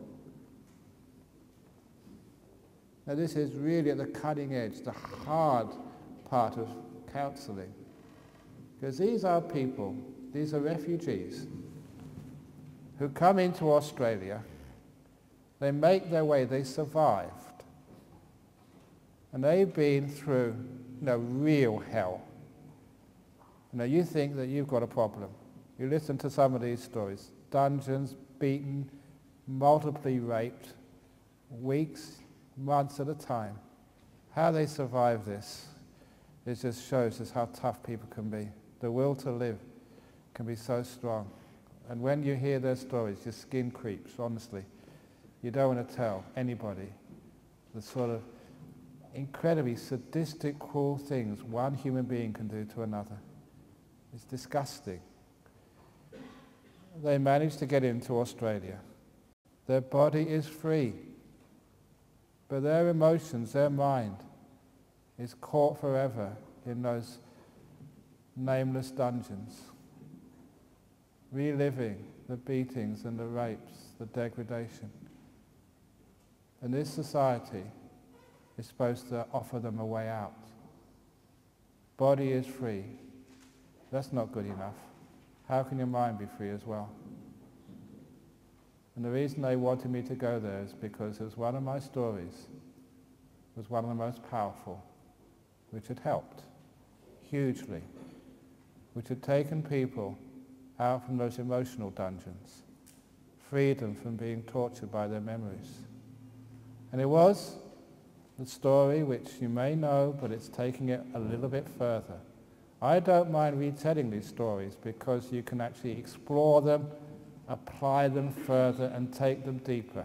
Now this is really at the cutting edge, the hard part of counselling. Because these are people, these are refugees who come into Australia, they make their way, they survived. And they've been through, you know, real hell. You know, you think that you've got a problem. You listen to some of these stories. Dungeons, beaten, multiply raped, weeks, months at a time. How they survive this, it just shows us how tough people can be. The will to live can be so strong. And when you hear their stories, your skin creeps, honestly. You don't want to tell anybody the sort of incredibly sadistic, cruel things one human being can do to another. It's disgusting. They managed to get into Australia. Their body is free, but their emotions, their mind, is caught forever in those nameless dungeons, reliving the beatings and the rapes, the degradation. And this society is supposed to offer them a way out. Body is free. That's not good enough. How can your mind be free as well? And the reason they wanted me to go there is because it was one of my stories, was one of the most powerful, which had helped hugely, which had taken people out from those emotional dungeons, freed them from being tortured by their memories. And it was the story which you may know, but it's taking it a little bit further. I don't mind retelling these stories because you can actually explore them, apply them further, and take them deeper.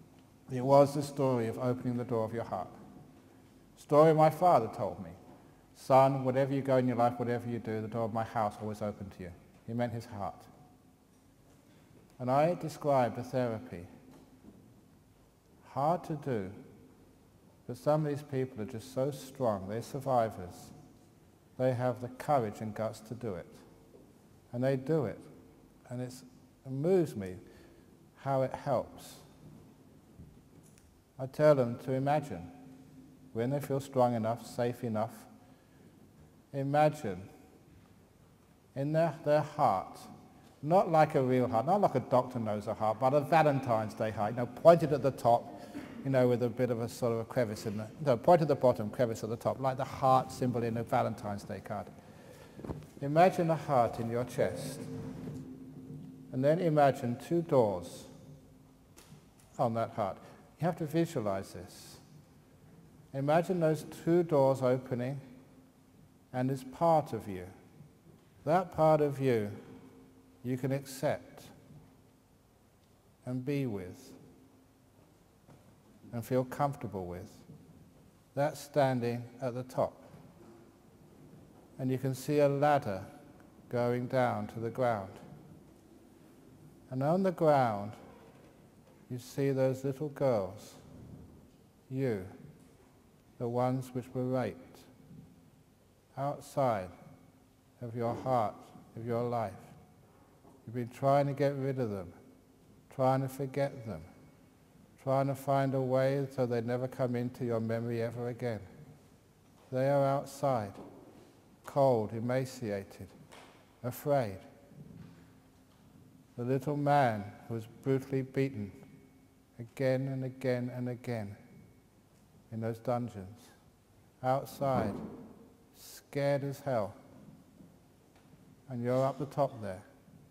It was the story of opening the door of your heart. Story my father told me. son, whatever you go in your life, whatever you do, the door of my house always open to you. He meant his heart. And I described the therapy. Hard to do, but some of these people are just so strong, they're survivors. They have the courage and guts to do it. And they do it. And it's, it moves me how it helps. I tell them to imagine, when they feel strong enough, safe enough, imagine in their, their heart, not like a real heart, not like a doctor knows a heart, but a Valentine's Day heart, you know, pointed at the top, you know, with a bit of a sort of a crevice in the, no, point at the bottom, crevice at the top, like the heart symbol in a Valentine's Day card. Imagine a heart in your chest, and then imagine two doors on that heart. You have to visualize this. Imagine those two doors opening, and it's part of you. That part of you, you can accept and be with and feel comfortable with. That's standing at the top. And you can see a ladder going down to the ground. And on the ground, you see those little girls, you, the ones which were raped, outside of your heart, of your life. You've been trying to get rid of them, trying to forget them, trying to find a way so they never come into your memory ever again. They are outside, cold, emaciated, afraid. The little man who was brutally beaten again and again and again in those dungeons, outside, scared as hell, and you're up the top there.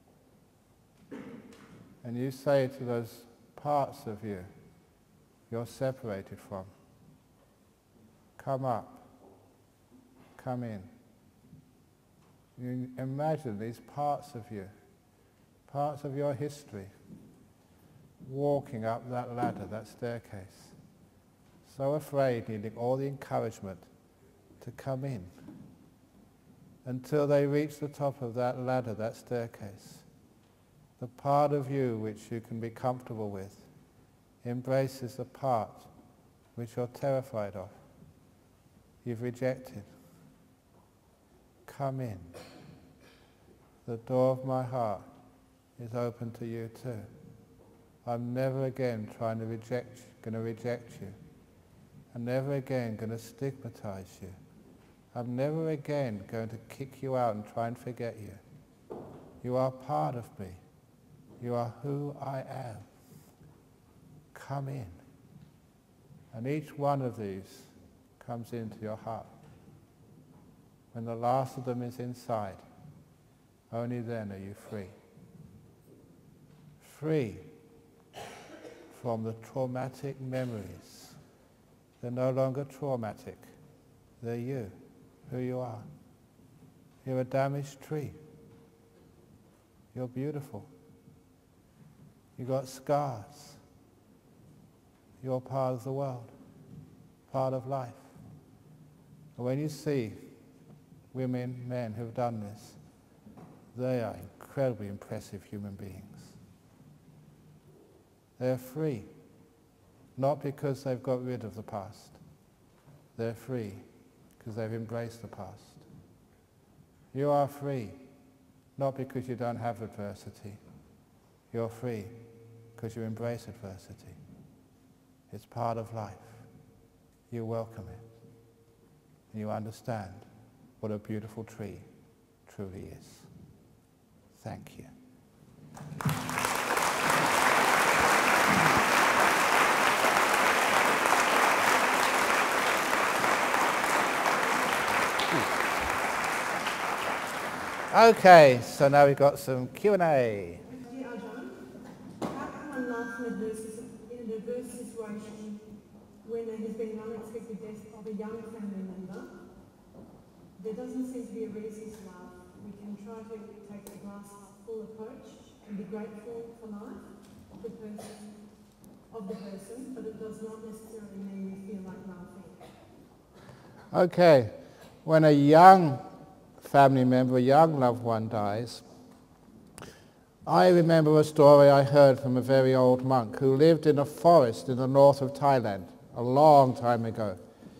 And you say to those parts of you you're separated from, come up, come in. You imagine these parts of you, parts of your history, walking up that ladder, that staircase, so afraid, needing all the encouragement to come in, until they reach the top of that ladder, that staircase. The part of you which you can be comfortable with embraces the part which you're terrified of, you've rejected. Come in. The door of my heart is open to you too. I'm never again trying to reject, going to reject you. I'm never again going to stigmatize you. I'm never again going to kick you out and try and forget you. You are part of me. You are who I am. Come in. And each one of these comes into your heart. When the last of them is inside, only then are you free. Free from the traumatic memories. They're no longer traumatic. They're you, who you are. You're a damaged tree. You're beautiful. You got scars. You're part of the world, part of life. And when you see women, men who've done this, they are incredibly impressive human beings. They're free, not because they've got rid of the past. They're free because they've embraced the past. You are free, not because you don't have adversity. You're free because you embrace adversity. It's part of life. You welcome it. And you understand what a beautiful tree truly is. Thank you. Okay, so now we've got some Q and A. Dear Ajahn, how can one laugh in adversity, in an adverse situation when there has been an unexpected death of a young family member? There doesn't seem to be a reason to laugh. We can try to take a glass full approach and be grateful for life of the person, of the person, but it does not necessarily mean we feel like laughing. Okay. when a young family member, a young loved one dies, I remember a story I heard from a very old monk who lived in a forest in the north of Thailand a long time ago.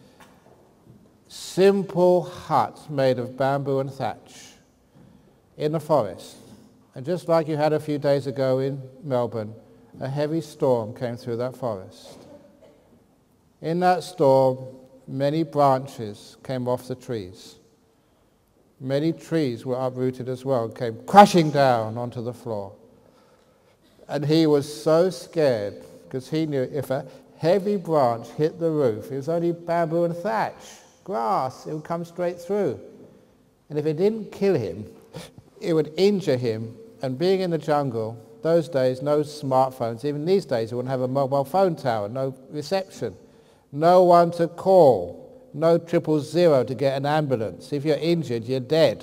Simple huts made of bamboo and thatch in the forest. And just like you had a few days ago in Melbourne, a heavy storm came through that forest. In that storm, many branches came off the trees. Many trees were uprooted as well, came crashing down onto the floor. And he was so scared, because he knew if a heavy branch hit the roof, it was only bamboo and thatch, grass, it would come straight through. And if it didn't kill him, it would injure him. And being in the jungle, those days, no smartphones, even these days you wouldn't have a mobile phone tower, no reception, no one to call. No triple zero to get an ambulance. If you're injured, you're dead.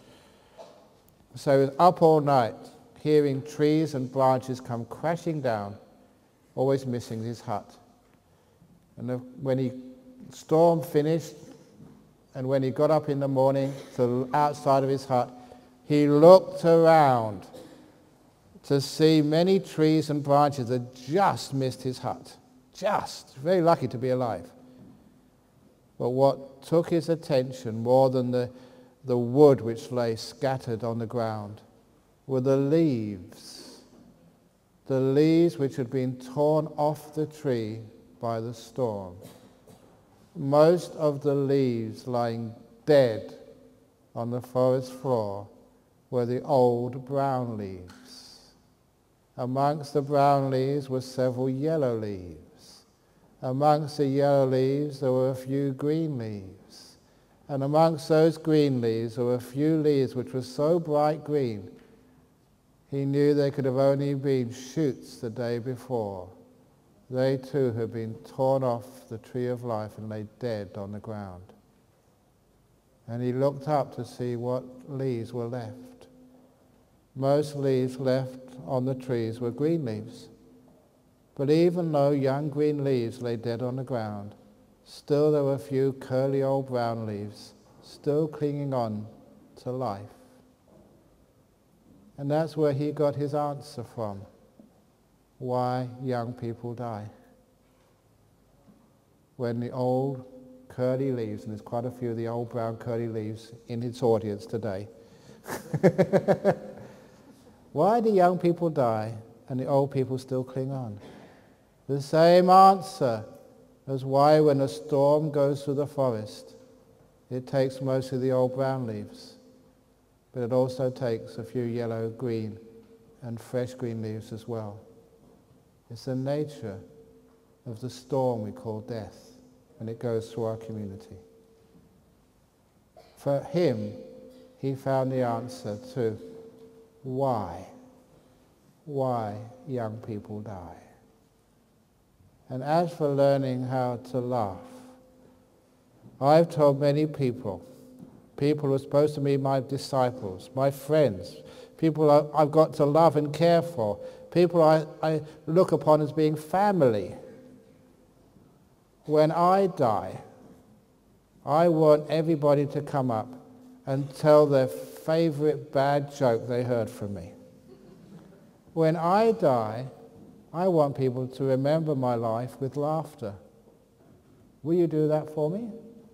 So he was up all night, hearing trees and branches come crashing down, always missing his hut. And the, when he storm finished, and when he got up in the morning to the outside of his hut, he looked around to see many trees and branches that just missed his hut. Just. Very lucky to be alive. But what took his attention more than the, the wood which lay scattered on the ground were the leaves. The leaves which had been torn off the tree by the storm. Most of the leaves lying dead on the forest floor were the old brown leaves. Amongst the brown leaves were several yellow leaves. Amongst the yellow leaves there were a few green leaves. And amongst those green leaves there were a few leaves which were so bright green, he knew they could have only been shoots the day before. They too had been torn off the tree of life and lay dead on the ground. And he looked up to see what leaves were left. Most leaves left on the trees were green leaves. But even though young green leaves lay dead on the ground, still there were a few curly old brown leaves still clinging on to life. And that's where he got his answer from, why young people die. When the old curly leaves, and there's quite a few of the old brown curly leaves in its audience today. Why do young people die and the old people still cling on? The same answer as why when a storm goes through the forest, it takes most of the old brown leaves, but it also takes a few yellow, green, and fresh green leaves as well. It's the nature of the storm we call death when it goes through our community. For him, he found the answer to why, why young people die. And as for learning how to laugh, I've told many people, people who are supposed to be my disciples, my friends, people I've got to love and care for, people I, I look upon as being family. When I die, I want everybody to come up and tell their favorite bad joke they heard from me. When I die, I want people to remember my life with laughter. Will you do that for me?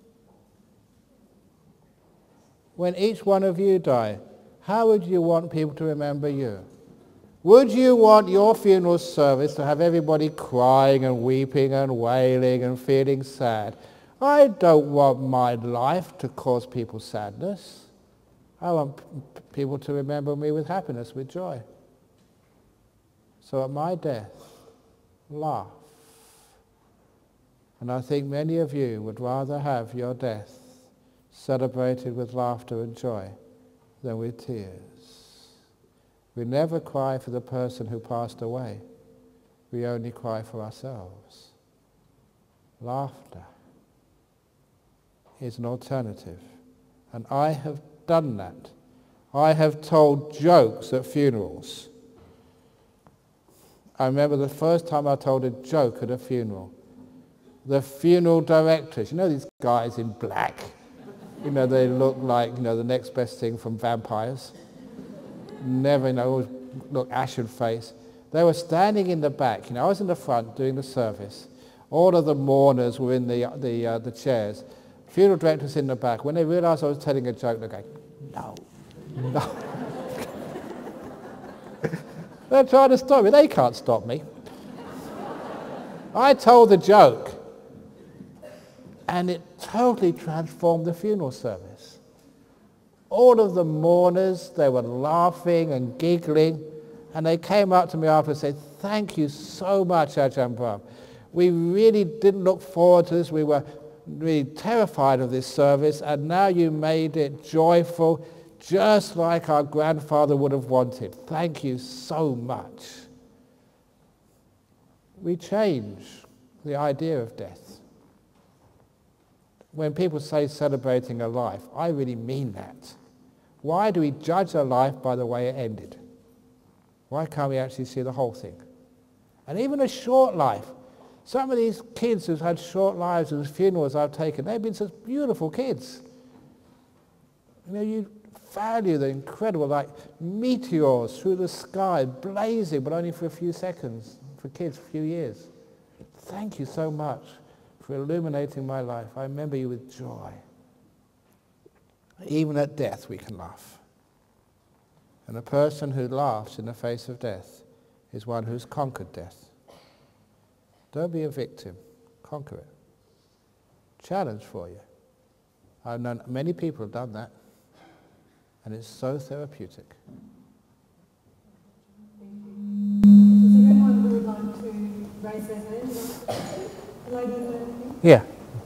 When each one of you die, how would you want people to remember you? Would you want your funeral service to have everybody crying and weeping and wailing and feeling sad? I don't want my life to cause people sadness. I want p- people to remember me with happiness, with joy. So at my death, laugh. And I think many of you would rather have your death celebrated with laughter and joy than with tears. We never cry for the person who passed away. We only cry for ourselves. Laughter is an alternative. And I have done that. I have told jokes at funerals. I remember the first time I told a joke at a funeral. The funeral directors, you know these guys in black, You know, they look like, you know, the next best thing from vampires. Never, you know, always look ashen face. They were standing in the back. You know, I was in the front doing the service. All of the mourners were in the the uh, the chairs. Funeral directors in the back. When they realised I was telling a joke, they're going, no, no. They're trying to stop me. They can't stop me. I told the joke, and it totally transformed the funeral service. All of the mourners, they were laughing and giggling, and they came up to me after and said, thank you so much, Ajahn Brahm. We really didn't look forward to this. We were really terrified of this service, and now you made it joyful, just like our grandfather would have wanted. Thank you so much. We change the idea of death. When people say celebrating a life, I really mean that. Why do we judge a life by the way it ended? Why can't we actually see the whole thing? And even a short life. Some of these kids who've had short lives whose funerals I've taken, they've been such beautiful kids. You know, you value the incredible, like meteors through the sky, blazing, but only for a few seconds. For kids, a few years. Thank you so much for illuminating my life. I remember you with joy. Even at death we can laugh. And a person who laughs in the face of death is one who's conquered death. Don't be a victim. Conquer it. Challenge for you. I've known many people have done that. And it's so therapeutic. Raise their hand. Lady in the... Yeah.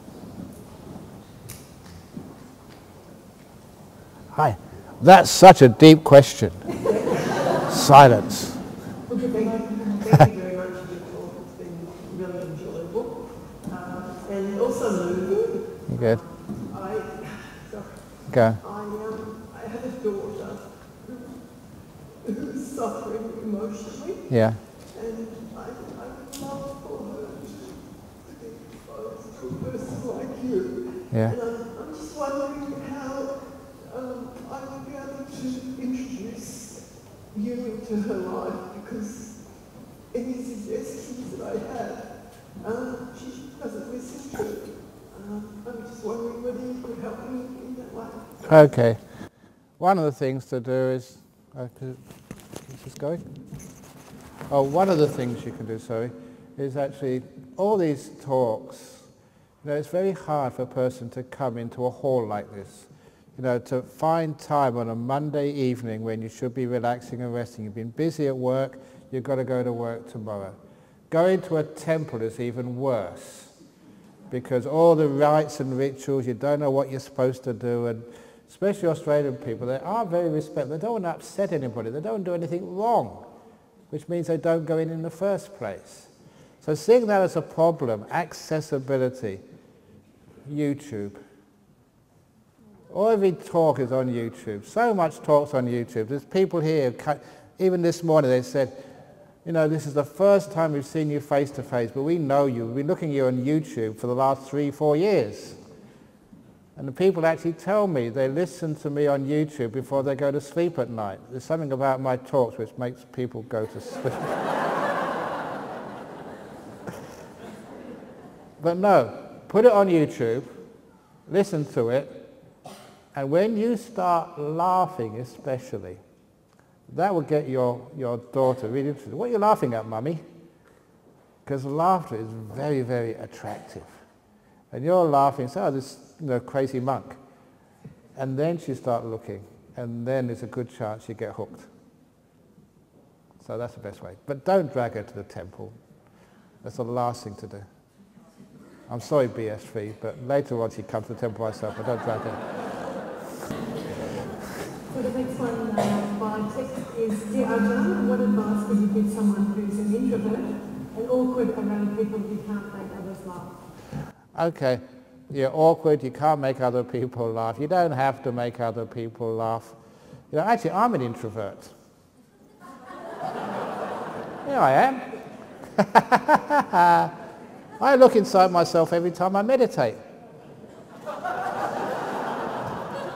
Hi. That's such a deep question. Silence. Thank you very much for your talk. It's been really enjoyable uh, and also moving. You good? I, sorry. Go. I, um, I have a daughter who's suffering emotionally. Yeah. And I, I would love for her to be exposed to a person like you. Yeah. And I'm, I'm just wondering how um, I would be able to introduce you into her life, because any suggestions that I have, um, she doesn't listen to. Um, I'm just wondering whether you could help me in that way. Okay. One of the things to do is... Uh, is this going? Oh, one of the things you can do, sorry, is actually all these talks. You know, it's very hard for a person to come into a hall like this. You know, to find time on a Monday evening when you should be relaxing and resting. You've been busy at work, you've got to go to work tomorrow. Going to a temple is even worse, because all the rites and rituals, you don't know what you're supposed to do, and especially Australian people, they are very respectful. They don't want to upset anybody. They don't do anything wrong, which means they don't go in in the first place. So seeing that as a problem, accessibility, YouTube. All every talk is on YouTube. So much talks on YouTube. There's people here, even this morning they said, you know, this is the first time we've seen you face to face, but we know you. We've been looking at you on YouTube for the last three, four years. And the people actually tell me they listen to me on YouTube before they go to sleep at night. There's something about my talks which makes people go to sleep. But no, put it on YouTube, listen to it, and when you start laughing especially, that will get your, your daughter really interested. What are you laughing at, Mummy? Because laughter is very, very attractive. And you're laughing, so oh, this you know, crazy monk. And then she starts looking, and then there's a good chance you get hooked. So that's the best way. But don't drag her to the temple. That's the last thing to do. I'm sorry, B S three, but later on she comes to the temple by herself, but don't drag her. So the next one uh, by text is, Dear Ajahn, what advice would you give someone who's an introvert and awkward around people who can't make others laugh? Okay, you're awkward, you can't make other people laugh. You don't have to make other people laugh. You know, actually, I'm an introvert. Here I am. I look inside myself every time I meditate.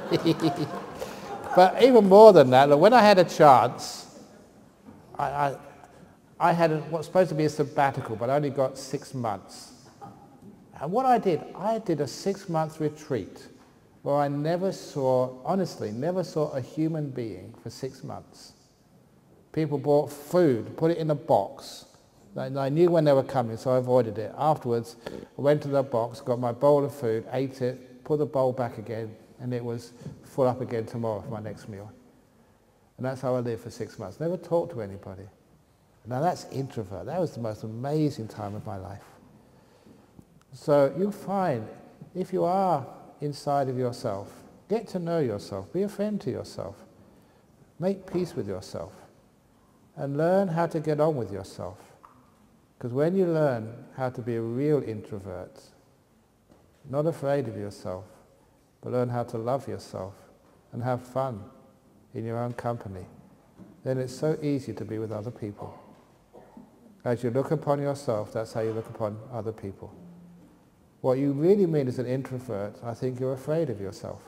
But even more than that, look, when I had a chance, I, I, I had a, what's supposed to be a sabbatical, but I only got six months. And what I did, I did a six-month retreat where I never saw, honestly, never saw a human being for six months. People brought food, put it in a box. And I knew when they were coming, so I avoided it. Afterwards, I went to the box, got my bowl of food, ate it, put the bowl back again, and it was full up again tomorrow for my next meal. And that's how I lived for six months. Never talked to anybody. Now that's introvert. That was the most amazing time of my life. So you'll find, if you are inside of yourself, get to know yourself, be a friend to yourself, make peace with yourself, and learn how to get on with yourself. Because when you learn how to be a real introvert, not afraid of yourself, but learn how to love yourself and have fun in your own company, then it's so easy to be with other people. As you look upon yourself, that's how you look upon other people. What you really mean as an introvert, I think you're afraid of yourself.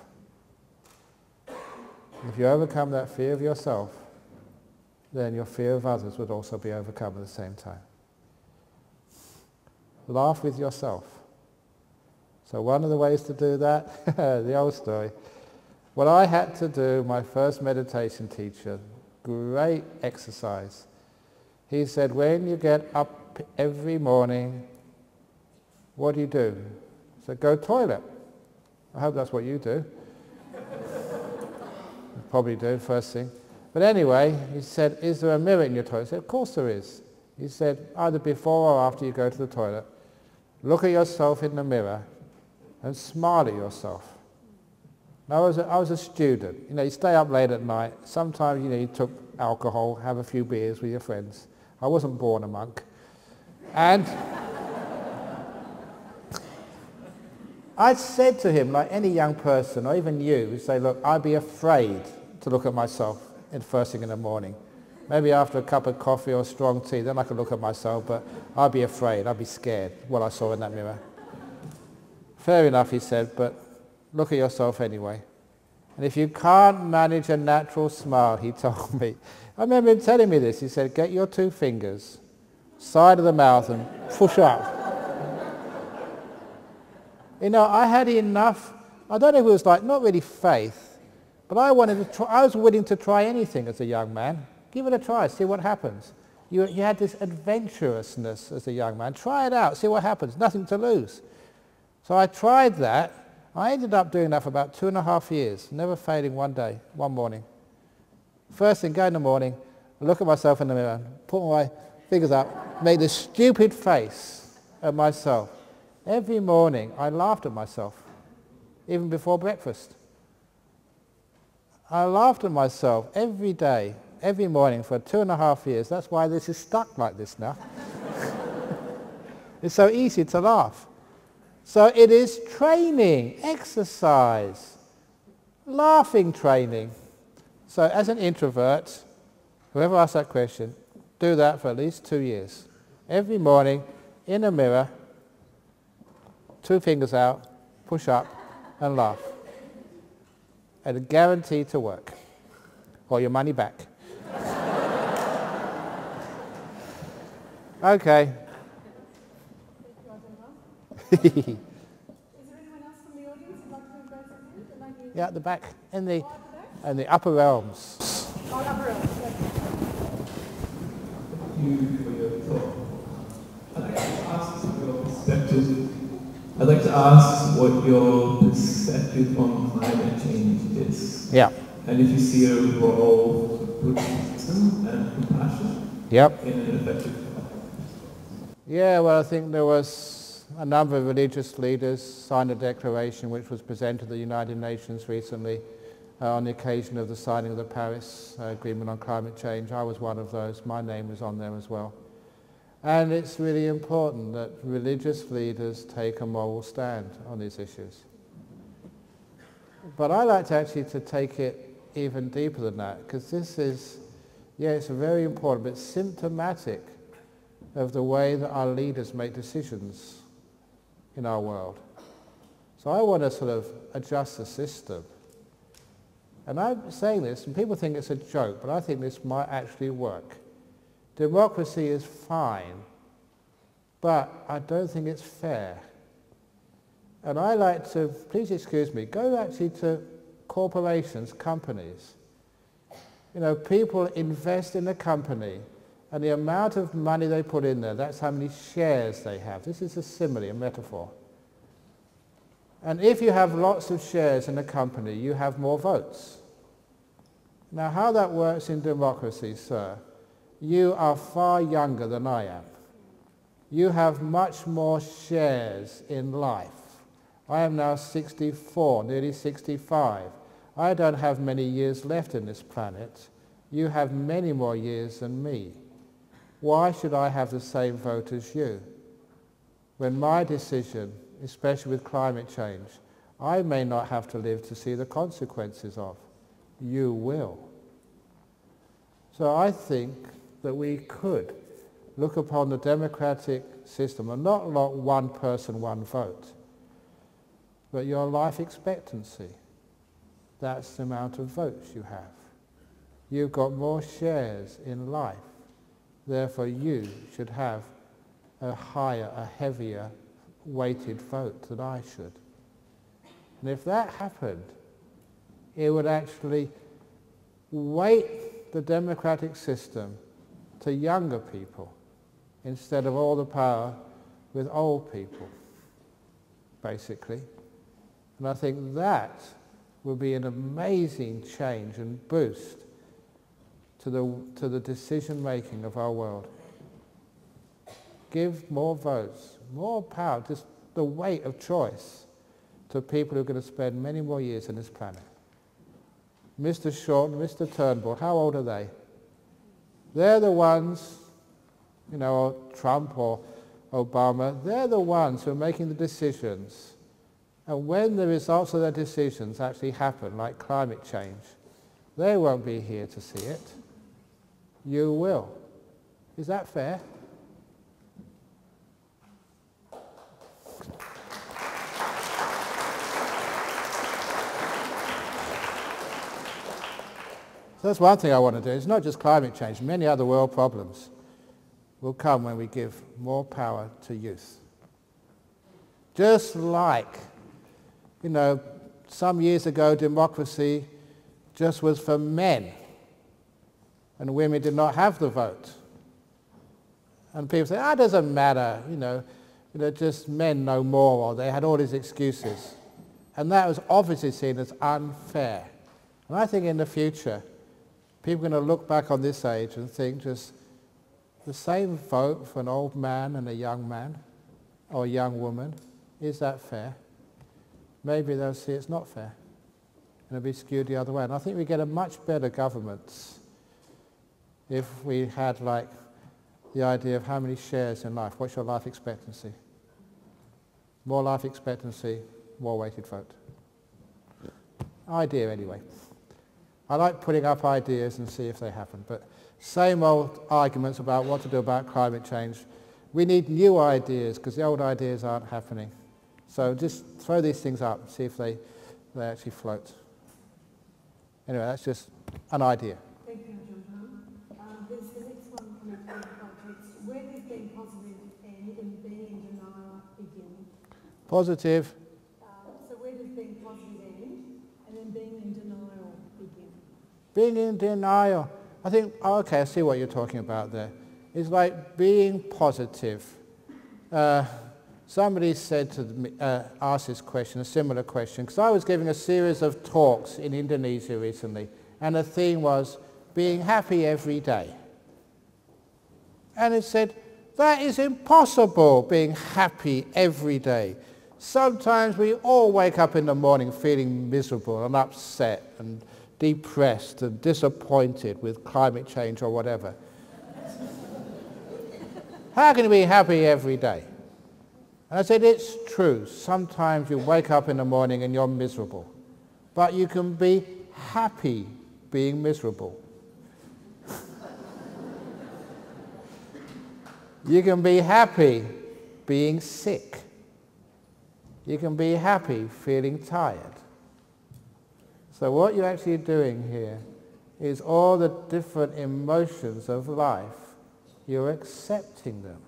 If you overcome that fear of yourself, then your fear of others would also be overcome at the same time. Laugh with yourself. So one of the ways to do that, the old story, what I had to do, my first meditation teacher, great exercise. He said, when you get up every morning, what do you do? I said, go toilet. I hope that's what you do. You probably do, first thing. But anyway, he said, is there a mirror in your toilet? I said, of course there is. He said, either before or after you go to the toilet, look at yourself in the mirror and smile at yourself. Now, I was, a, I was a student. You know, you stay up late at night. Sometimes, you know, you took alcohol, have a few beers with your friends. I wasn't born a monk. And I said to him, like any young person, or even you, who say, look, I'd be afraid to look at myself in first thing in the morning. Maybe after a cup of coffee or strong tea, then I could look at myself, but I'd be afraid, I'd be scared what I saw in that mirror. Fair enough, he said, but look at yourself anyway. And if you can't manage a natural smile, he told me, I remember him telling me this, he said, get your two fingers, side of the mouth and push up. You know, I had enough, I don't know if it was like, not really faith, but I wanted to try, I was willing to try anything as a young man. Give it a try, see what happens. You, you had this adventurousness as a young man. Try it out, see what happens, nothing to lose. So I tried that. I ended up doing that for about two and a half years, never failing one day, one morning. First thing, go in the morning, look at myself in the mirror, put my fingers up, make this stupid face at myself. Every morning I laughed at myself, even before breakfast. I laughed at myself every day, every morning for two and a half years. That's why this is stuck like this now. It's so easy to laugh. So it is training, exercise, laughing training. So as an introvert, whoever asks that question, do that for at least two years. Every morning, in a mirror, two fingers out, push up and laugh. And guaranteed to work. Or your money back. Okay. Is there anyone else from the audience who'd like to embrace a hand? Yeah, at the back, in the, Oh, at the back? in the upper realms. Oh, upper realms, yes. Thank you for your talk. I'd like to ask your perspective. I'd like to ask what your perspective on climate change is. Yeah. And if you see a role for Buddhism and compassion Yep. in an effective way. Yeah, well, I think there was a number of religious leaders signed a declaration which was presented to the United Nations recently uh, on the occasion of the signing of the Paris uh, Agreement on Climate Change. I was one of those. My name was on there as well. And it's really important that religious leaders take a moral stand on these issues. But I like to actually to take it even deeper than that, because this is, yeah, it's very important, but symptomatic of the way that our leaders make decisions in our world. So I want to sort of adjust the system And I'm saying this, and people think it's a joke, but I think this might actually work. Democracy is fine, but I don't think it's fair. And I like to, please excuse me, go actually to corporations, companies. You know, people invest in a company, and the amount of money they put in there, that's how many shares they have. This is a simile, a metaphor. And if you have lots of shares in a company, you have more votes. Now, how that works in democracy, sir, you are far younger than I am. You have much more shares in life. I am now sixty-four, nearly sixty-five. I don't have many years left in this planet. You have many more years than me. Why should I have the same vote as you? When my decision, especially with climate change, I may not have to live to see the consequences of. You will. So I think that we could look upon the democratic system, and not like one person, one vote, but your life expectancy. That's the amount of votes you have. You've got more shares in life. Therefore you should have a higher, a heavier weighted vote than I should. And if that happened, it would actually weight the democratic system to younger people instead of all the power with old people, basically. And I think that will be an amazing change and boost to the, to the decision-making of our world. Give more votes, more power, just the weight of choice to people who are going to spend many more years on this planet. Mister Short and Mister Turnbull, how old are they? They're the ones, you know, or Trump or Obama, they're the ones who are making the decisions. And when the results of their decisions actually happen, like climate change, they won't be here to see it. You will. Is that fair? So that's one thing I want to do. It's not just climate change. Many other world problems will come when we give more power to youth. Just like, you know, some years ago democracy just was for men and women did not have the vote. And people say, ah, it doesn't matter, you know, you know, just men know more, or they had all these excuses. And that was obviously seen as unfair. And I think in the future, people are going to look back on this age and think just the same vote for an old man and a young man or a young woman, is that fair? Maybe they'll see it's not fair and it'll be skewed the other way. And I think we get a much better governments if we had like the idea of how many shares in life. What's your life expectancy? More life expectancy, more weighted vote. Idea anyway. I like putting up ideas and see if they happen, but same old arguments about what to do about climate change. We need new ideas because the old ideas aren't happening. So just throw these things up and see if they, they actually float. Anyway, that's just an idea. Thank you, Ajahn Brahm. Um, there's the next one coming from the context. Where does being positive end and being in denial begin? Positive. Uh, so where does being positive end and then being in denial begin? Being in denial. I think, oh, okay, I see what you're talking about there. It's like being positive. Uh, somebody said to me, uh, asked this question, a similar question, because I was giving a series of talks in Indonesia recently, and the theme was being happy every day. And it said, that is impossible, being happy every day. Sometimes we all wake up in the morning feeling miserable and upset and depressed and disappointed with climate change or whatever. How can you be happy every day? And I said, it's true. Sometimes you wake up in the morning and you're miserable. But you can be happy being miserable. You can be happy being sick. You can be happy feeling tired. So what you're actually doing here is all the different emotions of life, you're accepting them.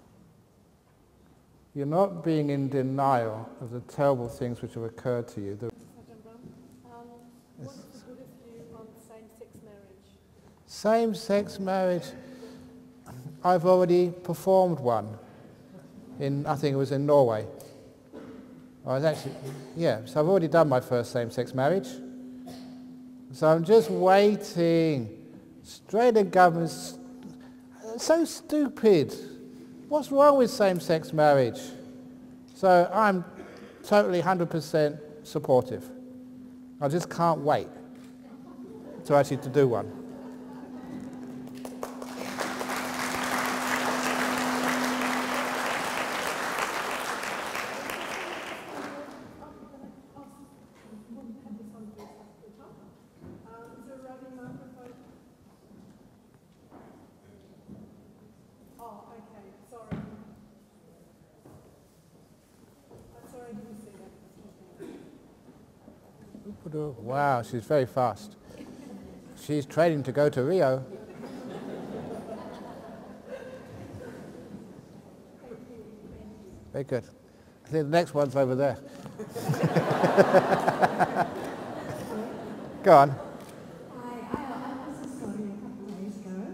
You're not being in denial of the terrible things which have occurred to you. The Ajahn Brahm, um, what is the Buddhist view on same-sex marriage? Same-sex marriage, I've already performed one. In, I think it was in Norway. I was actually, yeah, so I've already done my first same-sex marriage. So I'm just waiting. Australian government's so stupid. What's wrong with same-sex marriage? So I'm totally one hundred percent supportive. I just can't wait to actually to do one. Wow, she's very fast. She's training to go to Rio. Very good. I think the next one's over there. Go on. Hi, I, I was just sorry a couple of days ago,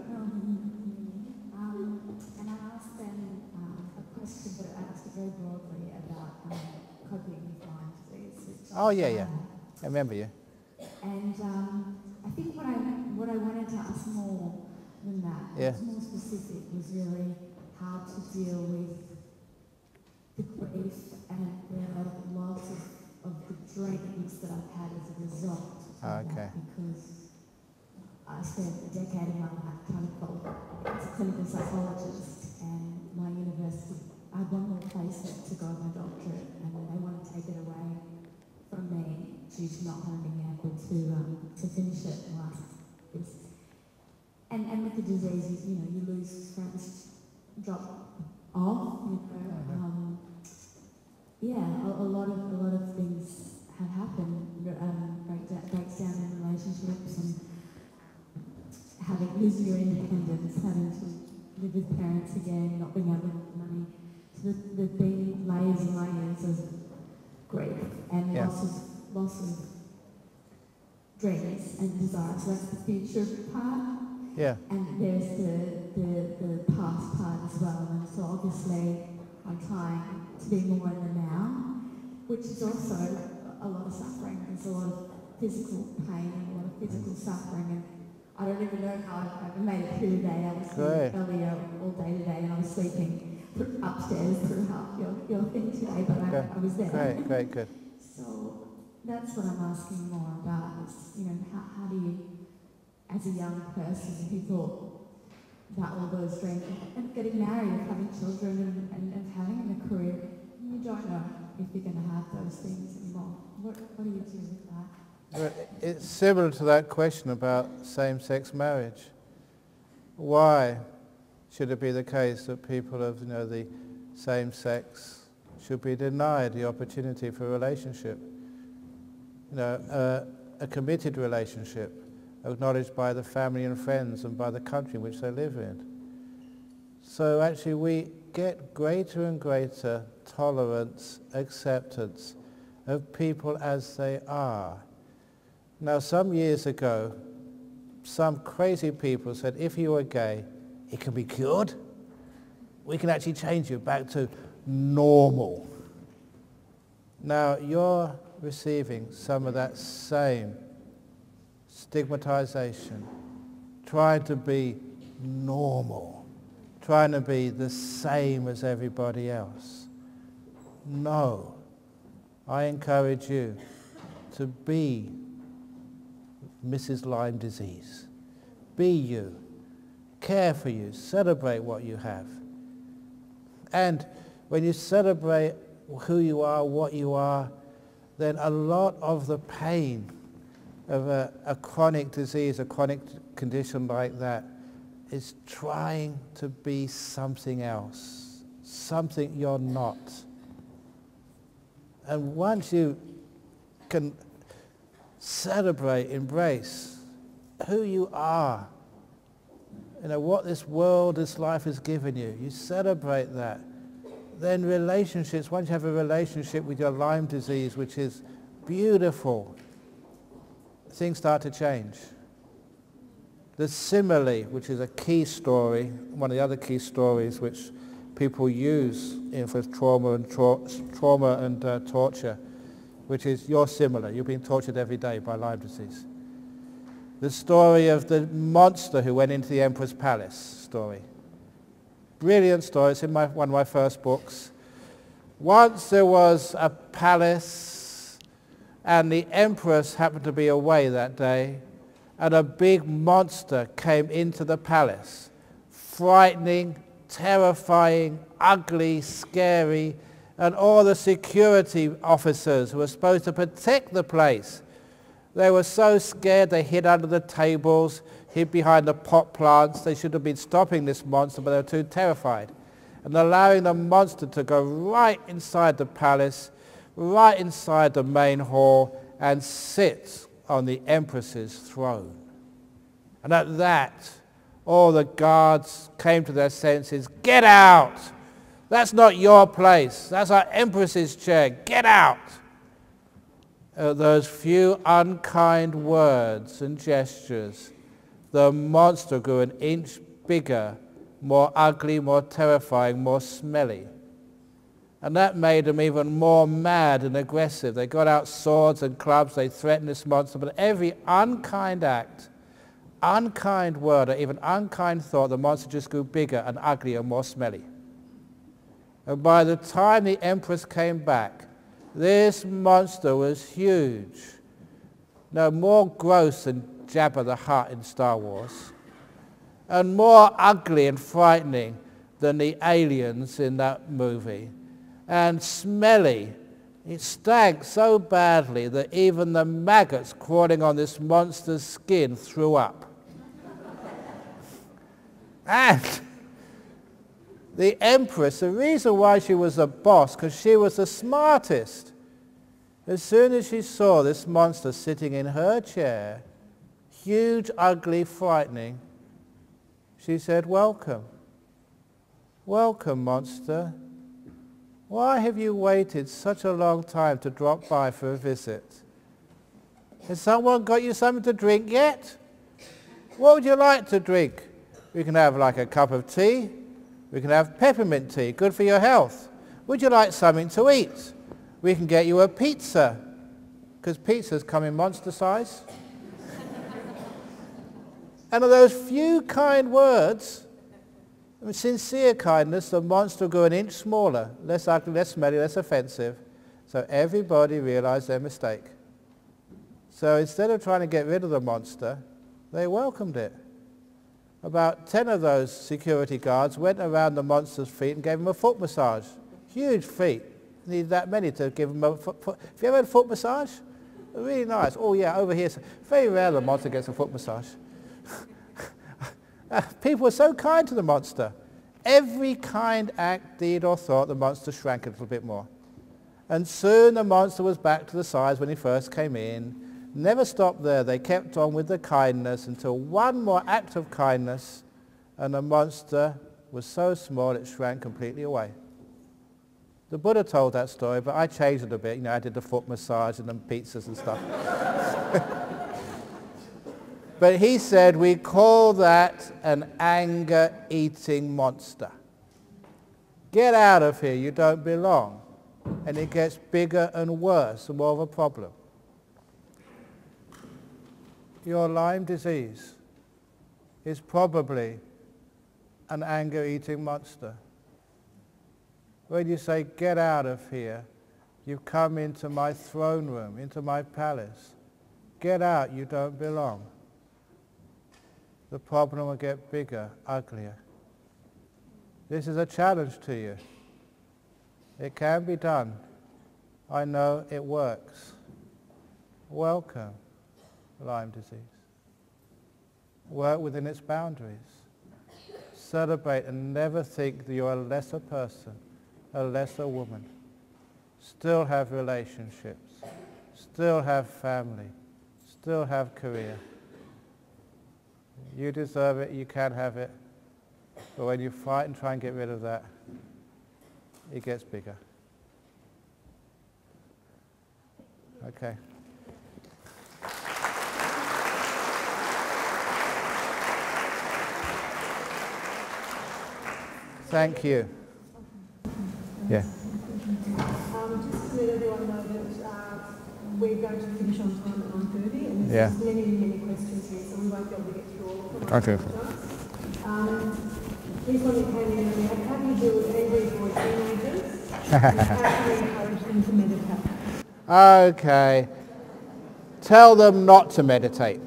um, um, and I asked them um, a question, but I asked it very broadly about um, coping with Lyme disease. Oh yeah, yeah. I remember you. And um, I think what I what I wanted to ask more than that, Yeah. was more specific, was really how to deal with the grief and the loss of, of the dreams that I've had as a result of Oh, okay. that, because I spent a decade of my life trying to qualify as a clinical psychologist, and my university, I had one more placement to go on my doctorate, and they want to take it away from me due to not having been able to um, to finish it in the last years. And and with the disease, you, you know, you lose friends, drop off, you know. Um, yeah, a, a lot of a lot of things have happened. Um, break, breaks down in relationships, and having losing your independence, having to live with parents again, not being able to have money. So there've been layers and layers of grief and Yeah. loss of loss of dreams and desires. So that's the future part. Yeah. And there's the, the, the past part as well. And so obviously I'm trying to be more in the now, which is also a lot of suffering. There's a lot of physical pain and a lot of physical suffering. And I don't even know how I made it through the day. I was Great. earlier all day today, and I was sleeping upstairs throughout your, your thing today, but I, I was there. Great, great, good. So that's what I'm asking more about, is, you know, how, how do you, as a young person who thought about all those dreams, and getting married and having children and, and, and having a career, you don't know if you're going to have those things anymore. What, what do you do with that? Well, it's similar to that question about same-sex marriage. Why should it be the case that people of, you know, the same sex should be denied the opportunity for a relationship? You know, uh, a committed relationship acknowledged by the family and friends and by the country in which they live in. So actually we get greater and greater tolerance, acceptance of people as they are. Now, some years ago, some crazy people said, if you are gay, it can be cured. We can actually change you back to normal. Now, you're receiving some of that same stigmatization, trying to be normal, trying to be the same as everybody else. No, I encourage you to be Missus Lyme disease. Be you. Care for you. Celebrate what you have. And when you celebrate who you are, what you are, then a lot of the pain of a, a chronic disease, a chronic condition like that, is trying to be something else, something you're not. And once you can Celebrate, embrace who you are. You know, what this world, this life has given you. You celebrate that. Then relationships, once you have a relationship with your Lyme disease, which is beautiful, things start to change. The simile, which is a key story, one of the other key stories which people use in for trauma and tra trauma and uh, torture, which is you're similar. You're being tortured every day by Lyme disease. The story of the monster who went into the emperor's palace story. Brilliant story. It's in my, one of my first books. Once there was a palace and the empress happened to be away that day, and a big monster came into the palace. Frightening, terrifying, ugly, scary, and all the security officers who were supposed to protect the place, they were so scared they hid under the tables, hid behind the pot plants. They should have been stopping this monster, but they were too terrified. And allowing the monster to go right inside the palace, right inside the main hall, and sit on the empress's throne. And at that, all the guards came to their senses. Get out! That's not your place. That's our empress's chair. Get out! Uh, those few unkind words and gestures, the monster grew an inch bigger, more ugly, more terrifying, more smelly. And that made them even more mad and aggressive. They got out swords and clubs, they threatened this monster, but every unkind act, unkind word, or even unkind thought, the monster just grew bigger and uglier and more smelly. And by the time the empress came back, this monster was huge. No, more gross than Jabba the Hutt in Star Wars, and more ugly and frightening than the aliens in that movie, and smelly. It stank so badly that even the maggots crawling on this monster's skin threw up. And the empress, the reason why she was the boss, because she was the smartest. As soon as she saw this monster sitting in her chair, huge, ugly, frightening, she said, welcome. Welcome, monster. Why have you waited such a long time to drop by for a visit? Has someone got you something to drink yet? What would you like to drink? We can have like a cup of tea. We can have peppermint tea, good for your health. Would you like something to eat? We can get you a pizza, because pizzas come in monster size. And of those few kind words, with sincere kindness, the monster grew an inch smaller, less ugly, less smelly, less offensive. So everybody realized their mistake. So instead of trying to get rid of the monster, they welcomed it. About ten of those security guards went around the monster's feet and gave him a foot massage. Huge feet. Need that many to give him a foot. foot. Have you ever had a foot massage? Really nice. Oh yeah, over here. Very rare the monster gets a foot massage. People were so kind to the monster. Every kind act, deed or thought, the monster shrank a little bit more. And soon the monster was back to the size when he first came in. Never stopped there. They kept on with the kindness until one more act of kindness and the monster was so small it shrank completely away. The Buddha told that story, but I changed it a bit. You know, I did the foot massage and the pizzas and stuff. But he said we call that an anger-eating monster. Get out of here, you don't belong. And it gets bigger and worse and more of a problem. Your Lyme disease is probably an anger-eating monster. When you say, get out of here, you've come into my throne room, into my palace. Get out, you don't belong. The problem will get bigger, uglier. This is a challenge to you. It can be done. I know it works. Welcome, Lyme disease. Work within its boundaries. Celebrate and never think that you're a lesser person, a lesser woman. Still have relationships. Still have family. still have career. You deserve it, you can have it, but when you fight and try and get rid of that, it gets bigger. Okay. Thank you. Yeah. Um, just to let everyone know that uh, we're going to finish on time at nine thirty, and there's Yeah. many, many questions here, so we won't be able to get through all of them. Okay. Um, here's one that came in earlier. How do you deal with angry boy teenagers? And how do you encourage them to meditate? Okay. Tell them not to meditate.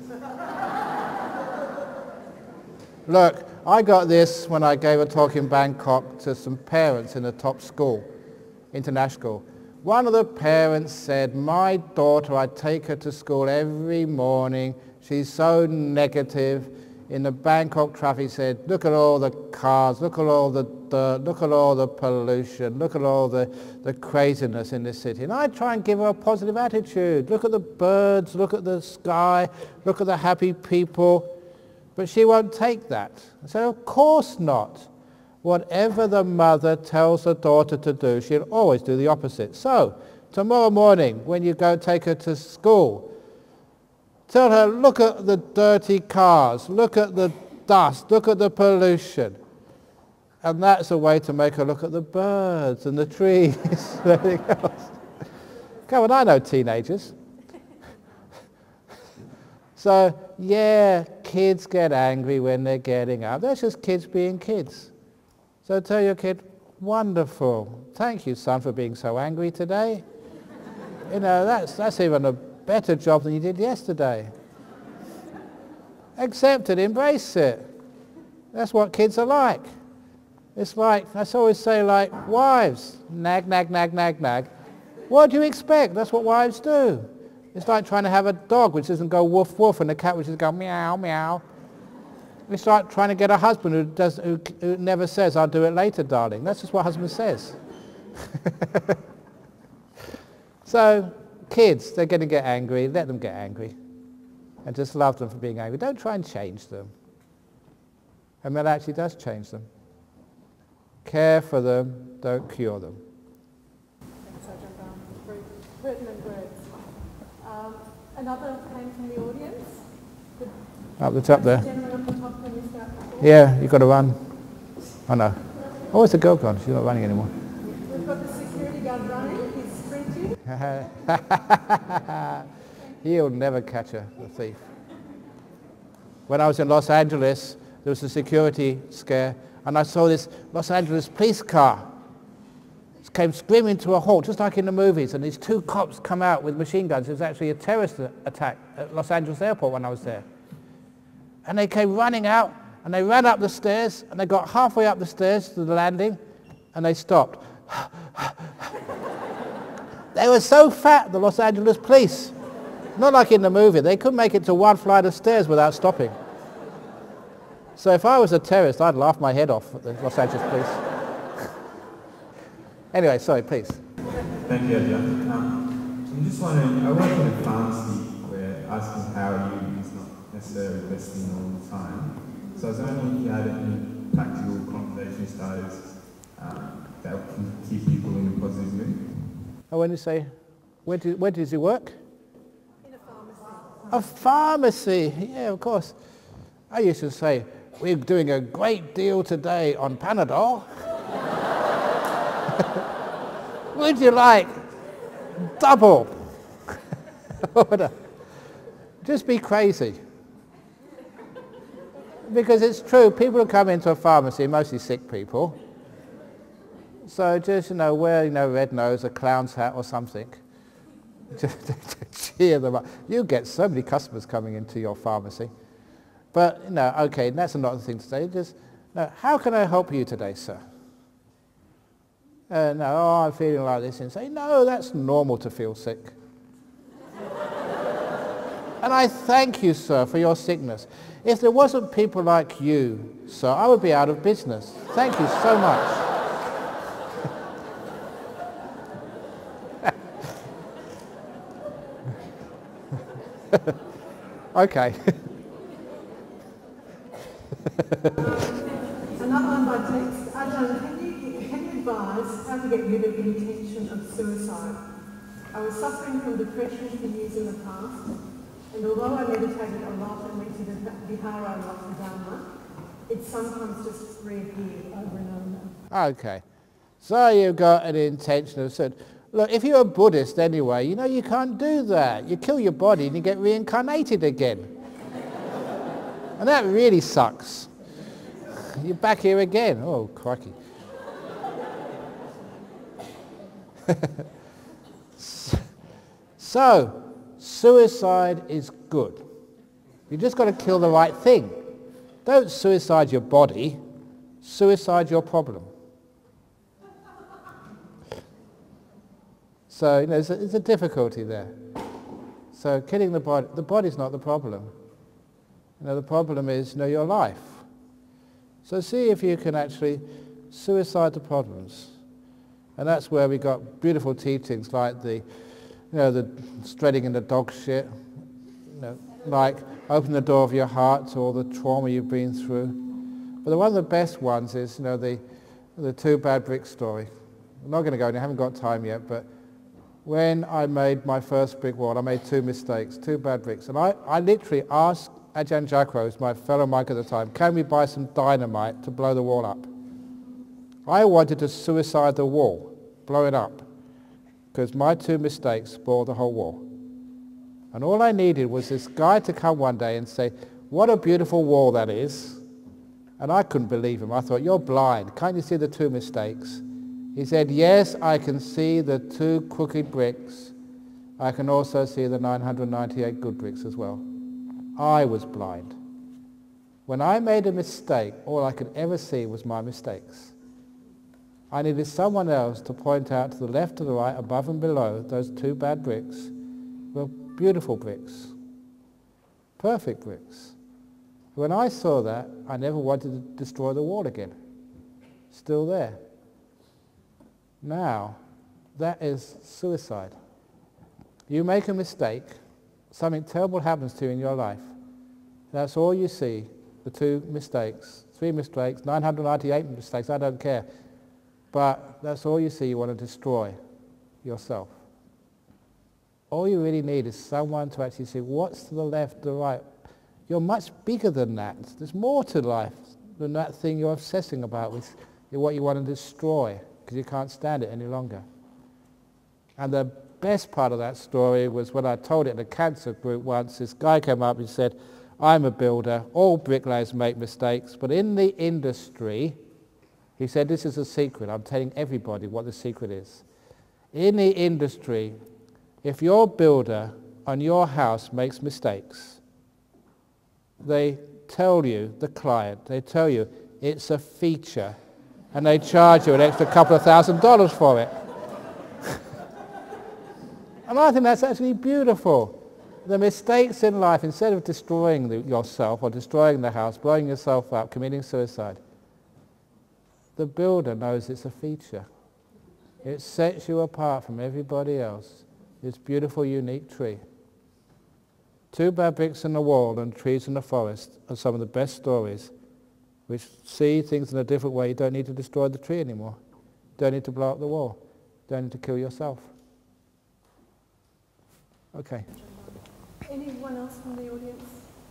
Look, I got this when I gave a talk in Bangkok to some parents in a top school, international school. One of the parents said, my daughter, I take her to school every morning. She's so negative. In the Bangkok traffic, said, look at all the cars, look at all the dirt, look at all the pollution, look at all the, the craziness in this city. And I try and give her a positive attitude. Look at the birds, look at the sky, look at the happy people. But she won't take that. I said, of course not. Whatever the mother tells the daughter to do, she'll always do the opposite. So, tomorrow morning, when you go take her to school, tell her, look at the dirty cars, look at the dust, look at the pollution. And that's a way to make her look at the birds and the trees and everything else. Come on, I know teenagers. So, yeah, kids get angry when they're getting up. That's just kids being kids. So tell your kid, wonderful. Thank you, son, for being so angry today. You know, that's, that's even a better job than you did yesterday. Accept it, embrace it. That's what kids are like. It's like, I always say, like wives, nag, nag, nag, nag, nag. What do you expect? That's what wives do. It's like trying to have a dog which doesn't go woof woof and a cat which doesn't go meow meow. It's like trying to get a husband who, does, who, who never says, I'll do it later, darling. That's just what husband says. So, kids, they're going to get angry. Let them get angry. And just love them for being angry. Don't try and change them. And that actually does change them. Care for them, don't cure them. Thanks, Ajahn Brahm. Very pertinent words. Um, another came from the audience. The Up the top there. gentleman up the top, can you start the talk? Yeah, you've got to run. Oh no. Oh, it's a girl gone. She's not running anymore. We've got the security guard running. He's sprinting. He'll never catch her, the thief. When I was in Los Angeles, there was a security scare, and I saw this Los Angeles police car. It came screaming to a halt, just like in the movies, and these two cops come out with machine guns. It was actually a terrorist attack at Los Angeles airport when I was there. And they came running out, and they ran up the stairs, and they got halfway up the stairs to the landing, and they stopped. They were so fat, the Los Angeles police. Not like in the movie. They couldn't make it to one flight of stairs without stopping. So if I was a terrorist, I'd laugh my head off at the Los Angeles police. Anyway, sorry, please. Thank you, Ajahn. Um, I'm just wondering, I work in a pharmacy where asking how you is not necessarily the best thing all the time. So I was wondering if you had any practical compilation styles um, that can keep people in a positive mood. Oh, when you say, where, do, where does he work? In a pharmacy. A pharmacy, yeah, of course. I used to say, we're doing a great deal today on Panadol. Would you like double? Just be crazy. Because it's true, people who come into a pharmacy, mostly sick people. So just, you know, wear, you know, red nose, a clown's hat or something. Just to cheer them up. You get so many customers coming into your pharmacy. But, you know, okay, that's not the thing to say. Just, no, how can I help you today, sir? Uh, no, oh, I'm feeling like this. And say, no, that's normal to feel sick. And I thank you, sir, for your sickness. If there wasn't people like you, sir, I would be out of business. Thank you so much. Okay. Another one by text. Ajahn, can you, can you advise how to get rid of the intention of suicide? I was suffering from depression for years in the past, and although I meditated a lot and went to the Vihara a lot for Dhamma, it sometimes just reappeared over and over. Okay. So you've got an intention of said, look, if you're a Buddhist anyway, you know you can't do that. You kill your body and you get reincarnated again. And that really sucks. You're back here again. Oh, crikey. So, suicide is good. You just got to kill the right thing. Don't suicide your body, suicide your problem. So, you know, there's a, there's a difficulty there. So killing the body, the body's not the problem. You know, the problem is, you know, your life. So see if you can actually suicide the problems. And that's where we got beautiful teachings like the, you know, the treading in the dog shit, you know, like open the door of your heart to all the trauma you've been through. But the, one of the best ones is, you know, the, the two bad brick story. I'm not going to go in, I haven't got time yet, but when I made my first brick wall, I made two mistakes, two bad bricks. And I, I literally asked Ajahn Jacros, my fellow monk at the time, can we buy some dynamite to blow the wall up? I wanted to suicide the wall, blow it up, because my two mistakes spoiled the whole wall. And all I needed was this guy to come one day and say, what a beautiful wall that is. And I couldn't believe him. I thought, you're blind. Can't you see the two mistakes? He said, yes, I can see the two crooked bricks. I can also see the nine hundred ninety-eight good bricks as well. I was blind. When I made a mistake, all I could ever see was my mistakes. I needed someone else to point out to the left or the right, above and below, those two bad bricks were beautiful bricks, perfect bricks. When I saw that, I never wanted to destroy the wall again. Still there. Now, that is suicide. You make a mistake, something terrible happens to you in your life. That's all you see, the two mistakes, three mistakes, nine hundred ninety-eight mistakes, I don't care. But that's all you see, you want to destroy yourself. All you really need is someone to actually say, what's to the left, the right? You're much bigger than that. There's more to life than that thing you're obsessing about with what you want to destroy, because you can't stand it any longer. And the best part of that story was when I told it in a cancer group once, this guy came up and said, I'm a builder, all bricklayers make mistakes, but in the industry, he said, this is a secret, I'm telling everybody what the secret is. In the industry, if your builder on your house makes mistakes, they tell you, the client, they tell you it's a feature, and they charge you an extra couple of thousand dollars for it. And I think that's actually beautiful. The mistakes in life, instead of destroying the, yourself or destroying the house, blowing yourself up, committing suicide, the builder knows it's a feature. It sets you apart from everybody else. This beautiful, unique tree. Two bad bricks in the wall and trees in the forest are some of the best stories which see things in a different way. You don't need to destroy the tree anymore. Don't need to blow up the wall. Don't need to kill yourself. Okay. Anyone else from the audience?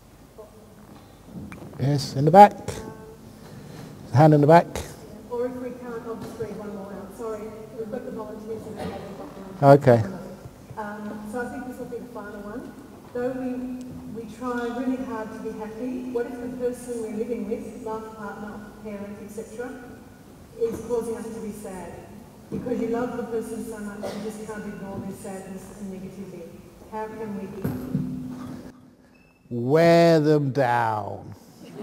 Yes, in the back. Hand in the back. Or if we can't, I'll just read one more out. Sorry, we've got the volunteers in there. Okay. Um, so I think this will be the final one. Though we, we try really hard to be happy, what if the person we're living with, love partner, parent, et cetera, is causing us to be sad? Because you love the person so much, you just can't ignore their sadness and negativity. How can we be happy? Wear them down.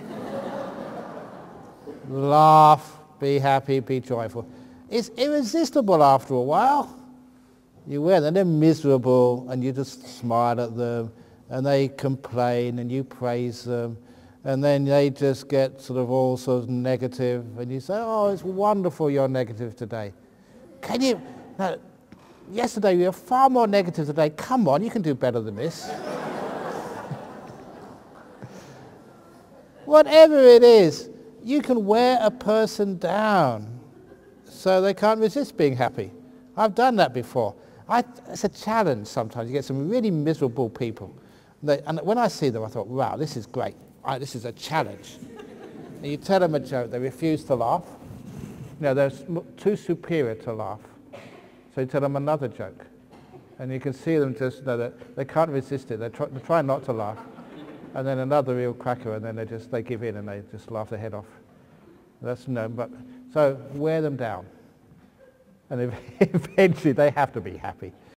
Laugh, be happy, be joyful. It's irresistible after a while. You wear them, they're miserable, and you just smile at them, and they complain, and you praise them, and then they just get sort of all sort of negative, and you say, oh, it's wonderful you're negative today. Can you, no, yesterday you were far more negative today, come on, you can do better than this. whatever it is, you can wear a person down so they can't resist being happy. I've done that before. I, it's a challenge sometimes. You get some really miserable people. They, and when I see them, I thought, wow, this is great. I, this is a challenge. And you tell them a joke, they refuse to laugh. You know, they're too superior to laugh. So you tell them another joke. And you can see them just, you know, that they can't resist it. They try, they try not to laugh. And then another real cracker, and then they just, they give in and they just laugh their head off. That's no, but, so wear them down. And eventually they have to be happy.